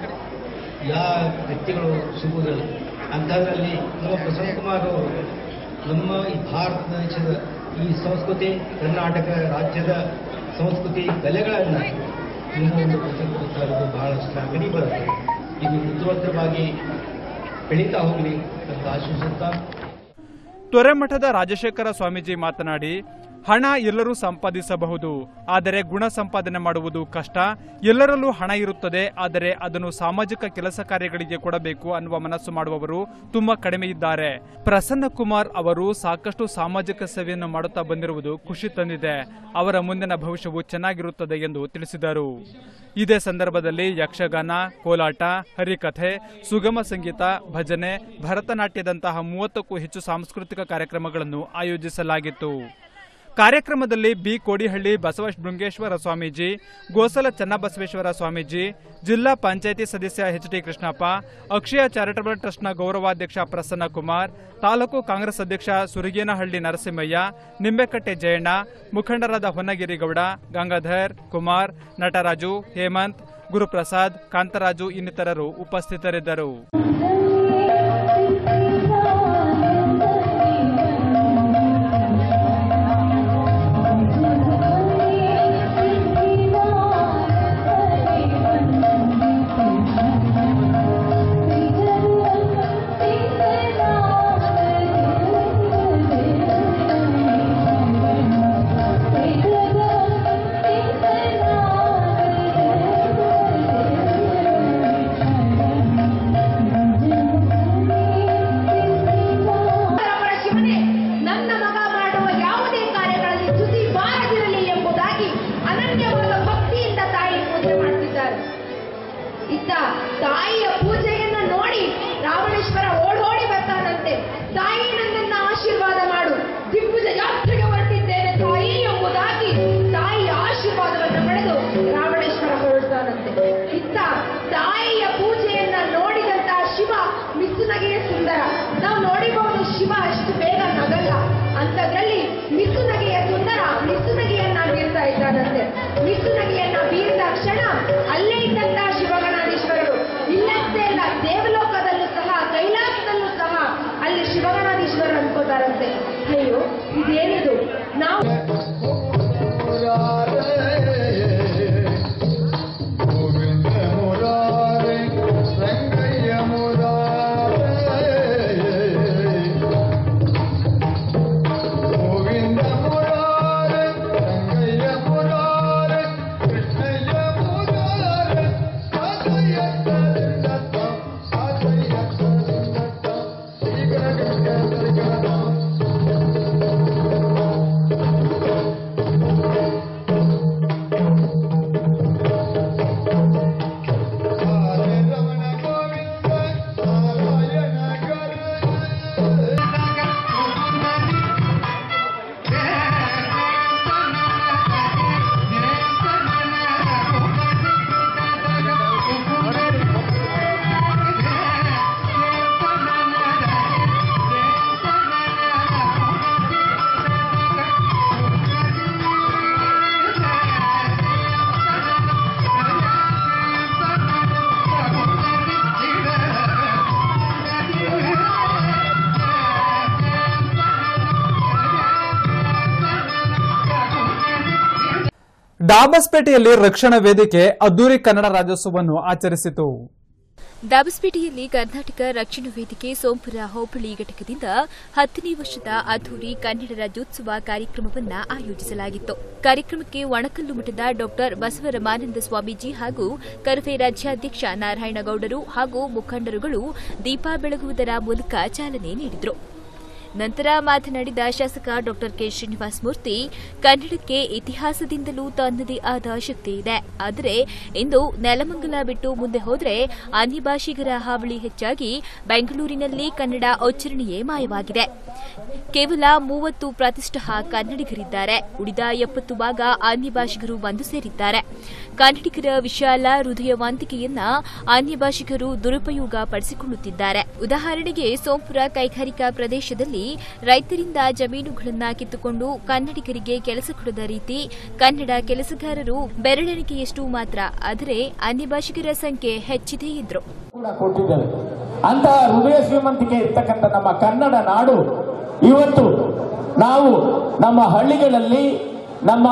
ಯಾವ ವ್ಯಕ್ತಿಗಳು ಸಿಗುವುದಿಲ್ಲ. ಅಂಥದ್ರಲ್ಲಿ ನಮ್ಮ ಪ್ರಸನ್ನ ಕುಮಾರ್ ಅವರು ನಮ್ಮ ಈ ಭಾರತ ದೇಶದ ಈ ಸಂಸ್ಕೃತಿ, ಕರ್ನಾಟಕ ರಾಜ್ಯದ ಸಂಸ್ಕೃತಿ ಕಲೆಗಳನ್ನು ಇನ್ನೂ ಒಂದು ಪ್ರತಿನಿಧಿಸ್ತಾ ಇರೋದು ಬಹಳ ಶ್ಲಾಘನೀಯ ಬರುತ್ತೆ. ಇದು ಉತ್ತರೋತ್ತರವಾಗಿ ಬೆಳೀತಾ ಹೋಗಲಿ ಅಂತ ಆಶಿಸುತ್ತಾ ತೊರೆಮಠದ ರಾಜಶೇಖರ ಸ್ವಾಮೀಜಿ ಮಾತನಾಡಿ, ಹಣ ಎಲ್ಲರೂ ಸಂಪಾದಿಸಬಹುದು, ಆದರೆ ಗುಣ ಸಂಪಾದನೆ ಮಾಡುವುದು ಕಷ್ಟ. ಎಲ್ಲರಲ್ಲೂ ಹಣ ಇರುತ್ತದೆ, ಆದರೆ ಅದನ್ನು ಸಾಮಾಜಿಕ ಕೆಲಸ ಕಾರ್ಯಗಳಿಗೆ ಕೊಡಬೇಕು ಅನ್ನುವ ಮನಸ್ಸು ಮಾಡುವವರು ತುಂಬಾ ಕಡಿಮೆ ಇದ್ದಾರೆ. ಪ್ರಸನ್ನ ಕುಮಾರ್ ಅವರು ಸಾಕಷ್ಟು ಸಾಮಾಜಿಕ ಸೇವೆಯನ್ನು ಮಾಡುತ್ತಾ ಬಂದಿರುವುದು ಖುಷಿ ತಂದಿದೆ. ಅವರ ಮುಂದಿನ ಭವಿಷ್ಯವು ಚೆನ್ನಾಗಿರುತ್ತದೆ ಎಂದು ತಿಳಿಸಿದರು. ಇದೇ ಸಂದರ್ಭದಲ್ಲಿ ಯಕ್ಷಗಾನ, ಕೋಲಾಟ, ಹರಿಕಥೆ, ಸುಗಮ ಸಂಗೀತ, ಭಜನೆ, ಭರತನಾಟ್ಯದಂತಹ 30ಕ್ಕೂ ಹೆಚ್ಚು ಸಾಂಸ್ಕೃತಿಕ ಕಾರ್ಯಕ್ರಮಗಳನ್ನು ಆಯೋಜಿಸಲಾಗಿತ್ತು. ಕಾರ್ಯಕ್ರಮದಲ್ಲಿ ಬಿ ಕೋಡಿಹಳ್ಳಿ ಬಸವಶೃಂಗೇಶ್ವರ ಸ್ವಾಮೀಜಿ, ಗೋಸಲ ಚನ್ನಬಸವೇಶ್ವರ ಸ್ವಾಮೀಜಿ, ಜಿಲ್ಲಾ ಪಂಚಾಯಿತಿ ಸದಸ್ಯ ಎಚ್.ಟಿ. ಕೃಷ್ಣಪ್ಪ, ಅಕ್ಷಯ ಚಾರಿಟಬಲ್ ಟ್ರಸ್ಟ್ನ ಗೌರವಾಧ್ಯಕ್ಷ ಪ್ರಸನ್ನ ಕುಮಾರ್, ತಾಲೂಕು ಕಾಂಗ್ರೆಸ್ ಅಧ್ಯಕ್ಷ ಸುರಗೇನಹಳ್ಳಿ ನರಸಿಂಹಯ್ಯ, ನಿಂಬೆಕಟ್ಟೆ ಜಯಣ್ಣ, ಮುಖಂಡರಾದ ಹೊನ್ನಗಿರಿ ಗೌಡ, ಗಂಗಾಧರ್, ಕುಮಾರ್, ನಟರಾಜು, ಹೇಮಂತ್, ಗುರುಪ್ರಸಾದ್, ಕಾಂತರಾಜು ಇನ್ನಿತರರು ಉಪಸ್ಥಿತರಿದ್ದರು. ತಾಯಿಯ ಪೂಜೆಯನ್ನ ನೋಡಿ ರಾವಣೇಶ್ವರ ಓಡೋಡಿ ಬರ್ತಾನಂತೆ. ತಾಯಿ ನನ್ನನ್ನ ಆಶೀರ್ವಾದ ಮಾಡು, ದಿಗ್ವಿಜಯ ಯಾತ್ರೆಗೆ ಹೊರಟಿದ್ದೇನೆ ತಾಯಿ ಎಂಬುದಾಗಿ ತಾಯಿಯ ಆಶೀರ್ವಾದವನ್ನು ಪಡೆದು ರಾವಣೇಶ್ವರ ಹೊರಡ್ತಾನಂತೆ. ಇತ್ತ ತಾಯಿಯ ಪೂಜೆಯನ್ನ ನೋಡಿದಂತಹ ಶಿವ ಮಿಸುನಗೆಯ ಸುಂದರ. ನಾವು ನೋಡಿಬಹುದು ಶಿವ ಅಷ್ಟು ಬೇಗ ನಗಲ್ಲ, ಅಂತದ್ರಲ್ಲಿ ಮಿಸುನಗೆಯ ಸುಂದರ ಮಿಸುನಗೆಯನ್ನ ಬೀರ್ತಾ ಇದ್ದಾನಂತೆ. ಮಿಸುನಗೆಯನ್ನ ಬೀರಿದ ಕ್ಷಣ ಅಲ್ಲೇ ಇದ್ದಂತಹ ಶಿವಗಣಾಧೀಶ್ವರರು ಇಲ್ಲಷ್ಟೇ ಅಲ್ಲ, ದೇವಲೋಕದಲ್ಲೂ ಸಹ ಕೈಲಾಸದಲ್ಲೂ ಸಹ ಅಲ್ಲಿ ಶಿವಗಣಾಧೀಶ್ವರ ಅನ್ಕೋತಾರಂತೆ. ಅಯ್ಯೋ ಇದೇನಿದು, ನಾವು ದಾಬಸ್ಪೇಟೆಯಲ್ಲಿ ರಕ್ಷಣಾ ವೇದಿಕೆ ಅದ್ದೂರಿ ಕನ್ನಡ ರಾಜ್ಯೋತ್ಸವವನ್ನು ಆಚರಿಸಿತು. ದಾಬಸ್ಪೇಟೆಯಲ್ಲಿ ಕರ್ನಾಟಕ ರಕ್ಷಣಾ ವೇದಿಕೆ ಸೋಂಪುರ ಹೋಬಳಿ ಘಟಕದಿಂದ 10ನೇ ವರ್ಷದ ಅದ್ದೂರಿ ಕನ್ನಡ ರಾಜ್ಯೋತ್ಸವ ಕಾರ್ಯಕ್ರಮವನ್ನು ಆಯೋಜಿಸಲಾಗಿತ್ತು. ಕಾರ್ಯಕ್ರಮಕ್ಕೆ ಒಣಕಲ್ಲು ಮಠದ ಡಾ ಬಸವರಮಾನಂದ ಸ್ವಾಮೀಜಿ ಹಾಗೂ ಕರವೇ ರಾಜ್ಯಾಧ್ಯಕ್ಷ ನಾರಾಯಣಗೌಡರು ಹಾಗೂ ಮುಖಂಡರುಗಳು ದೀಪ ಬೆಳಗುವುದರ ಮೂಲಕ ಚಾಲನೆ ನೀಡಿದರು. ನಂತರ ಮಾತನಾಡಿದ ಶಾಸಕ ಡಾ ಕೆ ಶ್ರೀನಿವಾಸ ಮೂರ್ತಿ, ಕನ್ನಡಕ್ಕೆ ಇತಿಹಾಸದಿಂದಲೂ ತನ್ನದೇ ಆದ ಶಕ್ತಿ ಇದೆ. ಆದರೆ ಇಂದು ನೆಲಮಂಗಲ ಬಿಟ್ಟು ಮುಂದೆ ಹೋದರೆ ಅನ್ಯ ಭಾಷಿಗರ ಹಾವಳಿ ಹೆಚ್ಚಾಗಿ ಬೆಂಗಳೂರಿನಲ್ಲಿ ಕನ್ನಡ ಉಚ್ಚಾರಣೆಯೇ ಮಾಯವಾಗಿದೆ. ಕೇವಲ 30 ಪ್ರತಿಷ್ಠ ಕನ್ನಡಿಗರಿದ್ದಾರೆ. ಉಳಿದ 70 ಭಾಗ ಅನ್ಯ ಭಾಷಿಗರು ಬಂದು ಸೇರಿದ್ದಾರೆ. ಕನ್ನಡಿಗರ ವಿಶಾಲ ಹೃದಯವಂತಿಕೆಯನ್ನ ಅನ್ಯ ಭಾಷಿಗರು ದುರುಪಯೋಗ ಪಡಿಸಿಕೊಳ್ಳುತ್ತಿದ್ದಾರೆ. ಉದಾಹರಣೆಗೆ ಸೋಂಪುರ ಕೈಗಾರಿಕಾ ಪ್ರದೇಶದಲ್ಲಿ ರೈತರಿಂದ ಜಮೀನುಗಳನ್ನು ಕಿತ್ತುಕೊಂಡು ಕನ್ನಡಿಗರಿಗೆ ಕೆಲಸ ಕೊಡದ ರೀತಿ ಕನ್ನಡ ಕೆಲಸಗಾರರು ಬೆರಳೆಣಿಕೆಯಷ್ಟು ಮಾತ್ರ, ಆದರೆ ಅನ್ಯ ಭಾಷಿಗರ ಸಂಖ್ಯೆ ಹೆಚ್ಚಿದೆ ಎಂದರು. ಅಂತಹ ಹೃದಯ ಶ್ರೀಮಂತಿಕೆ ಇರ್ತಕ್ಕಂಥ ನಮ್ಮ ಕನ್ನಡ ನಾಡು ಇವತ್ತು ನಾವು ನಮ್ಮ ಹಳ್ಳಿಗಳಲ್ಲಿ ನಮ್ಮ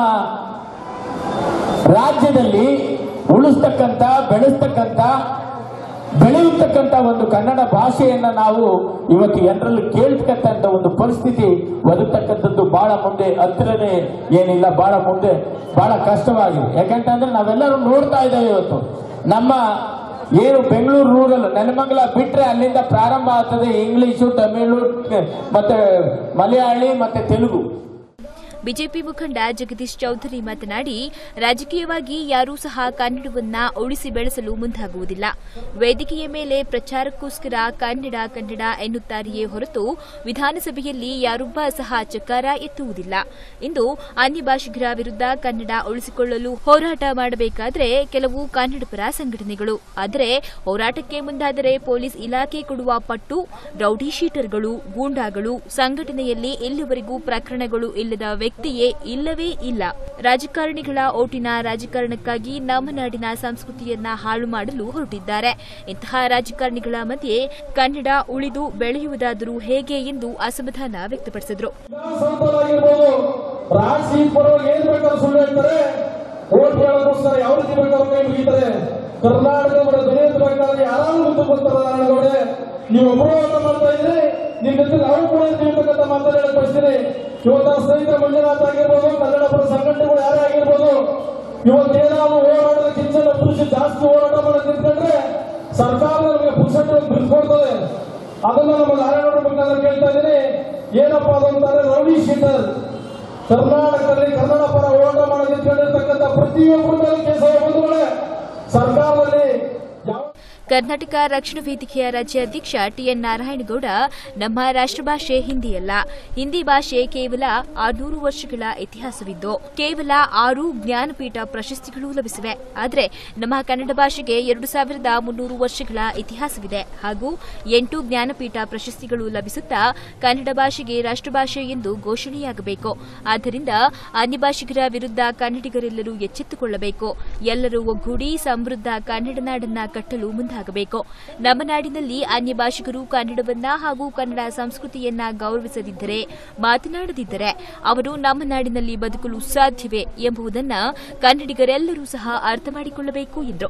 ರಾಜ್ಯದಲ್ಲಿ ಉಳಿಸ್ತಕ್ಕಂಥ ಬೆಳೆಯತಕ್ಕಂಥ ಒಂದು ಕನ್ನಡ ಭಾಷೆಯನ್ನ ನಾವು ಇವತ್ತು ಜನರಲ್ಲಿ ಕೇಳ್ತಕ್ಕಂಥ ಒಂದು ಪರಿಸ್ಥಿತಿ ಒದಗತಕ್ಕಂಥದ್ದು ಬಹಳ ಮುಂದೆ ಹತ್ತಿರನೇ ಏನಿಲ್ಲ, ಬಹಳ ಕಷ್ಟವಾಗಿದೆ. ಯಾಕಂತಂದ್ರೆ ನಾವೆಲ್ಲರೂ ನೋಡ್ತಾ ಇದ್ದೇವೆ ಇವತ್ತು ನಮ್ಮ ಏನು ಬೆಂಗಳೂರು ರೂರಲ್ ನೆಲಮಂಗಲ ಬಿಟ್ರೆ ಅಲ್ಲಿಂದ ಪ್ರಾರಂಭ ಆಗ್ತದೆ ಇಂಗ್ಲಿಷು, ತಮಿಳು, ಮತ್ತೆ ಮಲಯಾಳಿ, ಮತ್ತೆ ತೆಲುಗು. ಬಿಜೆಪಿ ಮುಖಂಡ ಜಗದೀಶ್ ಚೌಧರಿ ಮಾತನಾಡಿ, ರಾಜಕೀಯವಾಗಿ ಯಾರೂ ಸಹ ಕನ್ನಡವನ್ನ ಉಳಿಸಿ ಬೆಳೆಸಲು ಮುಂದಾಗುವುದಿಲ್ಲ. ವೇದಿಕೆಯ ಮೇಲೆ ಪ್ರಚಾರಕ್ಕೋಸ್ಕರ ಕನ್ನಡ ಕನ್ನಡ ಎನ್ನುತ್ತಾರೆಯೇ ಹೊರತು ವಿಧಾನಸಭೆಯಲ್ಲಿ ಯಾರೊಬ್ಬ ಸಹ ಚಕಾರ ಎತ್ತುವುದಿಲ್ಲ. ಇಂದು ಅನ್ಯ ಭಾಷಿಗರ ವಿರುದ್ಧ ಕನ್ನಡ ಉಳಿಸಿಕೊಳ್ಳಲು ಹೋರಾಟ ಮಾಡಬೇಕಾದರೆ ಕೆಲವು ಕನ್ನಡಪರ ಸಂಘಟನೆಗಳು, ಆದರೆ ಹೋರಾಟಕ್ಕೆ ಮುಂದಾದರೆ ಪೊಲೀಸ್ ಇಲಾಖೆ ಕೊಡುವ ಪಟ್ಟು, ರೌಡಿ ಶೀಟರ್ಗಳು, ಗೂಂಡಾಗಳು, ಸಂಘಟನೆಯಲ್ಲಿ ಇಲ್ಲಿವರೆಗೂ ಪ್ರಕರಣಗಳು ಇಲ್ಲದ ವ್ಯಕ್ತಿಯೇ ಇಲ್ಲವೇ ಇಲ್ಲ. ರಾಜಕಾರಣಿಗಳ ಓಟಿನ ರಾಜಕಾರಣಕ್ಕಾಗಿ ನಮ್ಮ ನಾಡಿನ ಸಂಸ್ಕೃತಿಯನ್ನ ಹಾಳು ಮಾಡಲು ಹೊರಟಿದ್ದಾರೆ. ಇಂತಹ ರಾಜಕಾರಣಿಗಳ ಮಧ್ಯೆ ಕನ್ನಡ ಉಳಿದು ಬೆಳೆಯುವುದಾದರೂ ಹೇಗೆ ಎಂದು ಅಸಮಾಧಾನ ವ್ಯಕ್ತಪಡಿಸಿದರು. ನೀವು ಹೋರಾಟ ಮಾಡ್ತಾ ಇದ್ರೆ ನಿಮ್ಮ ಜೊತೆ ನಾವು ಕೂಡ ಇರ್ತಕ್ಕಂಥ ಮಾತನಾಡಲು ಬಯಸ್ತೀನಿ. ಇವತ್ತು ಸ್ನೇಹಿತ ಮಂಜುನಾಥ್ ಆಗಿರ್ಬೋದು, ಕನ್ನಡ ಪರ ಸಂಘಟನೆಗಳು ಯಾರೇ ಆಗಿರ್ಬೋದು, ಇವತ್ತೇನಾದ್ರು ಹೋರಾಟದ ಕಿಂಚನ ಪುರುಷ ಜಾಸ್ತಿ ಹೋರಾಟ ಮಾಡೋದು ನಿಂತ್ಕೊಂಡ್ರೆ ಸರ್ಕಾರ ನಮಗೆ ಪುರುಷತ್ವ ಬಿಡ್ಕೊಡ್ತದೆ. ಅದನ್ನ ನಮ್ಮ ನಾರಾಯಣ ಮುಖಾಂತರ ಕೇಳ್ತಾ ಇದ್ದೀನಿ. ಏನಪ್ಪಾ ಅದಂತಾರೆ ರೌಡಿ ಶೀಟರ್. ಕರ್ನಾಟಕದಲ್ಲಿ ಕನ್ನಡ ಪರ ಹೋರಾಟ ಮಾಡೋದು ನಿಂತ್ಕೊಂಡಿರ್ತಕ್ಕಂಥ ಪ್ರತಿಯೊಬ್ಬರ ಮೇಲೆ ಕೇಸ ಬಂಧುಗಳೇ ಸರ್ಕಾರದಲ್ಲಿ. ಕರ್ನಾಟಕ ರಕ್ಷಣಾ ವೇದಿಕೆಯ ರಾಜ್ಯಾಧ್ಯಕ್ಷ ಟಿಎನ್ ನಾರಾಯಣಗೌಡ, ನಮ್ಮ ರಾಷ್ಟ್ರಭಾಷೆ ಹಿಂದಿಯಲ್ಲ. ಹಿಂದಿ ಭಾಷೆ ಕೇವಲ 600 ವರ್ಷಗಳ ಇತಿಹಾಸವಿದ್ದು ಕೇವಲ 6 ಜ್ಞಾನಪೀಠ ಪ್ರಶಸ್ತಿಗಳು ಲಭಿಸಿವೆ. ಆದರೆ ನಮ್ಮ ಕನ್ನಡ ಭಾಷೆಗೆ 2300 ವರ್ಷಗಳ ಇತಿಹಾಸವಿದೆ ಹಾಗೂ 8 ಜ್ಞಾನಪೀಠ ಪ್ರಶಸ್ತಿಗಳು ಲಭಿಸುತ್ತಾ ಕನ್ನಡ ಭಾಷೆಗೆ ರಾಷ್ಟ್ರಭಾಷೆ ಎಂದು ಘೋಷಣೆಯಾಗಬೇಕು. ಆದ್ದರಿಂದ ಅನ್ಯ ಭಾಷಿಗರ ವಿರುದ್ಧ ಕನ್ನಡಿಗರೆಲ್ಲರೂ ಎಚ್ಚೆತ್ತುಕೊಳ್ಳಬೇಕು. ಎಲ್ಲರೂ ಒಗ್ಗೂಡಿ ಸಮೃದ್ಧ ಕನ್ನಡ ನಾಡನ್ನ ಕಟ್ಟಲು ಮುಂದಾಗಬೇಕು. ನಮ್ಮ ನಾಡಿನಲ್ಲಿ ಅನ್ಯ ಭಾಷಿಗರು ಕನ್ನಡವನ್ನ ಹಾಗೂ ಕನ್ನಡ ಸಂಸ್ಕೃತಿಯನ್ನ ಗೌರವಿಸದಿದ್ದರೆ, ಮಾತನಾಡದಿದ್ದರೆ ಅವರು ನಮ್ಮ ನಾಡಿನಲ್ಲಿ ಬದುಕಲು ಸಾಧ್ಯವೇ ಎಂಬುದನ್ನ ಕನ್ನಡಿಗರೆಲ್ಲರೂ ಸಹ ಅರ್ಥ ಮಾಡಿಕೊಳ್ಳಬೇಕು ಎಂದರು.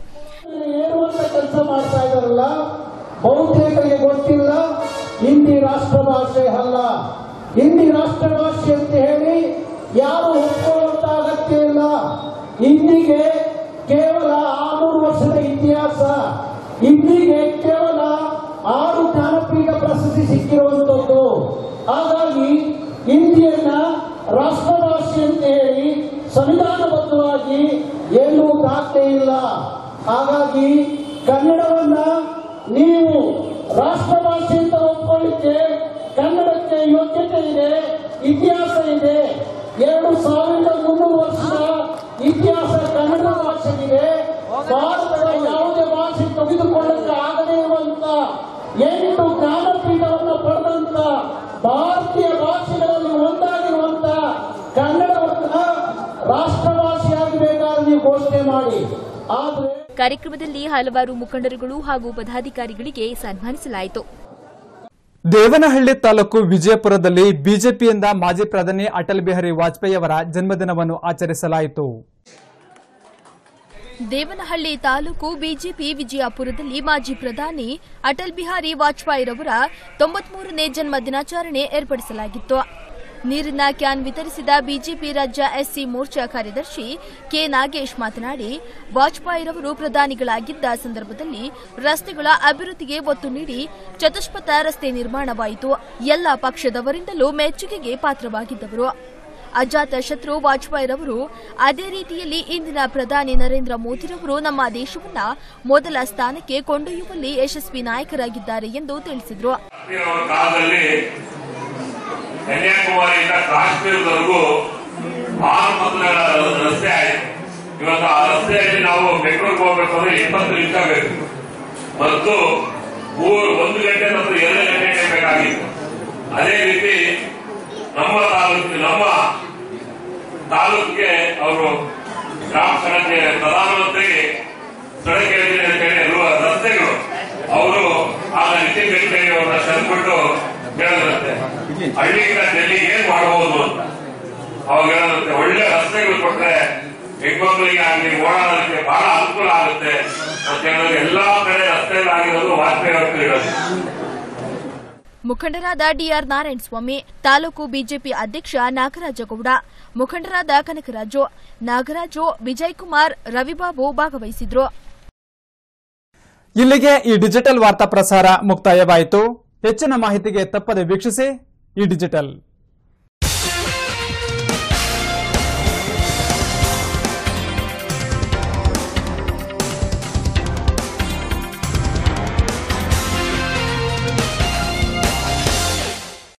ಕೆಲಸ ಮಾಡ್ತಾ ಇದ್ದಾರಲ್ಲ, ಬಹುತೇಕರಿಗೆ ಗೊತ್ತಿಲ್ಲ ಹಿಂದಿ ರಾಷ್ಟ್ರ ಭಾಷೆ ಅಲ್ಲ. ಹಿಂದಿ ರಾಷ್ಟ್ರ ಭಾಷೆ ಅಂತ ಹೇಳಿ ಯಾರು ಒಪ್ಕೊಳ್ಳುವಂತ ಅಗತ್ಯ ಇಲ್ಲ. ಹಿಂದಿಗೆ ಕೇವಲ 600 ವರ್ಷದ ಇತಿಹಾಸ. ಹಿಂದಿಗೆ ಕೇವಲ 6 ಜ್ಞಾನಪೀಠ ಪ್ರಶಸ್ತಿ ಸಿಕ್ಕಿರುವಂತದ್ದು. ಹಾಗಾಗಿ ಹಿಂದಿಯನ್ನ ರಾಷ್ಟ್ರ ಭಾಷೆ ಅಂತ ಹೇಳಿ ಸಂವಿಧಾನಬದ್ಧವಾಗಿ ಏನೂ ದಾಖಲೆ ಇಲ್ಲ. ಹಾಗಾಗಿ ಕನ್ನಡವನ್ನ ನೀವು ರಾಷ್ಟ್ರ ಭಾಷೆ ಅಂತ ಒಪ್ಕೊಳ್ಳಿಕ್ಕೆ ಕನ್ನಡಕ್ಕೆ ಯೋಗ್ಯತೆ ಇದೆ, ಇತಿಹಾಸ ಇದೆ. 2300 ವರ್ಷದ ಇತಿಹಾಸ ಕನ್ನಡ ಭಾಷೆಗಿದೆ. ಭಾರತದ ಯಾವುದೇ ಭಾಷೆ ತೆಗೆದುಕೊಳ್ಳಕ್ಕೆ ಆಗದೇ ಇರುವಂತ 8 ಜ್ಞಾನಪೀಠವನ್ನು ಪಡೆದಂತ ಭಾರತೀಯ ಭಾಷೆಗಳಲ್ಲಿ ಒಂದಾಗಿರುವಂತ ಕನ್ನಡವನ್ನ ರಾಷ್ಟ್ರ ಭಾಷೆಯಾಗಬೇಕಾದ್ರೆ ನೀವು ಘೋಷಣೆ ಮಾಡಿ. ಆದರೆ ಕಾರ್ಯಕ್ರಮದಲ್ಲಿ ಹಲವಾರು ಮುಖಂಡರುಗಳು ಹಾಗೂ ಪದಾಧಿಕಾರಿಗಳಿಗೆ ಸನ್ಮಾನಿಸಲಾಯಿತು. ದೇವನಹಳ್ಳಿ ತಾಲೂಕು ವಿಜಯಪುರದಲ್ಲಿ ಬಿಜೆಪಿಯಿಂದ ಮಾಜಿ ಪ್ರಧಾನಿ ಅಟಲ್ ಬಿಹಾರಿ ವಾಜಪೇಯಿ ಅವರ ಜನ್ಮದಿನವನ್ನು ಆಚರಿಸಲಾಯಿತು. ದೇವನಹಳ್ಳಿ ತಾಲೂಕು ಬಿಜೆಪಿ ವಿಜಯಪುರದಲ್ಲಿ ಮಾಜಿ ಪ್ರಧಾನಿ ಅಟಲ್ ಬಿಹಾರಿ ವಾಜಪೇಯಿರವರ 93ನೇ ಜನ್ಮ ದಿನಾಚರಣೆ ಏರ್ಪಡಿಸಲಾಗಿತ್ತು. ನೀರಿನ ಕ್ಯಾನ್ ವಿತರಿಸಿದ ಬಿಜೆಪಿ ರಾಜ್ಯ ಎಸ್ಸಿ ಮೋರ್ಚಾ ಕಾರ್ಯದರ್ಶಿ ಕೆ ನಾಗೇಶ್ ಮಾತನಾಡಿ, ವಾಜಪೇಯಿರವರು ಪ್ರಧಾನಿಗಳಾಗಿದ್ದ ಸಂದರ್ಭದಲ್ಲಿ ರಸ್ತೆಗಳ ಅಭಿವೃದ್ಧಿಗೆ ಒತ್ತು ನೀಡಿ ಚತುಷ್ಪಥ ರಸ್ತೆ ನಿರ್ಮಾಣವಾಯಿತು. ಎಲ್ಲ ಪಕ್ಷದವರಿಂದಲೂ ಮೆಚ್ಚುಗೆಗೆ ಪಾತ್ರವಾಗಿದ್ದವರು. ಅಜಾತ ಶತ್ರು ವಾಜಪೇಯಿರವರು ಅದೇ ರೀತಿಯಲ್ಲಿ ಇಂದಿನ ಪ್ರಧಾನಿ ನರೇಂದ್ರ ಮೋದಿರವರು ನಮ್ಮ ದೇಶವನ್ನ ಮೊದಲ ಸ್ಥಾನಕ್ಕೆ ಕೊಂಡೊಯ್ಯುವಲ್ಲಿ ಯಶಸ್ವಿ ನಾಯಕರಾಗಿದ್ದಾರೆ ಎಂದು ತಿಳಿಸಿದರು. ಕನ್ಯಾಕುಮಾರಿಯಿಂದ ಕಾಶ್ಮೀರದವರೆಗೂ 6 ಪಥಗಳ ರಸ್ತೆ ಆಯಿತು. ಇವತ್ತು ಆ ರಸ್ತೆಯಲ್ಲಿ ನಾವು ಬೆಂಗಳೂರಿಗೆ ಹೋಗಬೇಕಂದ್ರೆ 20 ನಿಮಿಷ ಬೇಕು ಮತ್ತು 1 ಗಂಟೆ ಮತ್ತು 2 ಗಂಟೆ ಬೇಕಾಗಿತ್ತು. ಅದೇ ರೀತಿ ನಮ್ಮ ತಾಲೂಕಿಗೆ ಅವರು ಗ್ರಾಮ ಸಡಕ್ಕೆ ಪ್ರಧಾನಮಂತ್ರಿ ಸಡಕ್ ಯೋಜನೆ ಅಂತೇಳಿ ರಸ್ತೆಗಳು ಅವರು ಆಗ ನಿತಿನ್ ಗಡ್ಕರಿ ಅವರನ್ನ ತಂದ್ಬಿಟ್ಟು ಹೇಳಿದ್ರಂತೆ, ಹಳ್ಳಿಯಿಂದ ಡೆಲ್ಲಿಗೆ ಏನ್ ಮಾಡಬಹುದು ಅಂತ. ಅವಾಗ ಹೇಳಿದಂತೆ ಒಳ್ಳೆ ರಸ್ತೆಗಳು ಕೊಟ್ರೆ ಬೆಂಗಳೂರಿಗೆ ಆಗಲಿ ಓಡಾಡೋದಕ್ಕೆ ಬಹಳ ಅನುಕೂಲ ಆಗುತ್ತೆ ಅಂತ ಹೇಳಿದ್ರೆ ಎಲ್ಲಾ ಕಡೆ ರಸ್ತೆಗಳಾಗಿರೋದು ವಾಜಪೇಯಿ ಅವರು ಇರೋದು. ಮುಖಂಡರಾದ ಡಿಆರ್ ನಾರಾಯಣಸ್ವಾಮಿ, ತಾಲೂಕು ಬಿಜೆಪಿ ಅಧ್ಯಕ್ಷ ನಾಗರಾಜಗೌಡ, ಮುಖಂಡರಾದ ಕನಕರಾಜು, ನಾಗರಾಜು, ವಿಜಯಕುಮಾರ್, ರವಿಬಾಬು ಭಾಗವಹಿಸಿದ್ರು. ಇಲ್ಲಿಗೆ ಈ ಡಿಜಿಟಲ್ ವಾರ್ತಾ ಪ್ರಸಾರ ಮುಕ್ತಾಯವಾಯಿತು. ಹೆಚ್ಚಿನ ಮಾಹಿತಿಗೆ ತಪ್ಪದೆ ವೀಕ್ಷಿಸಿ ಈ ಡಿಜಿಟಲ್.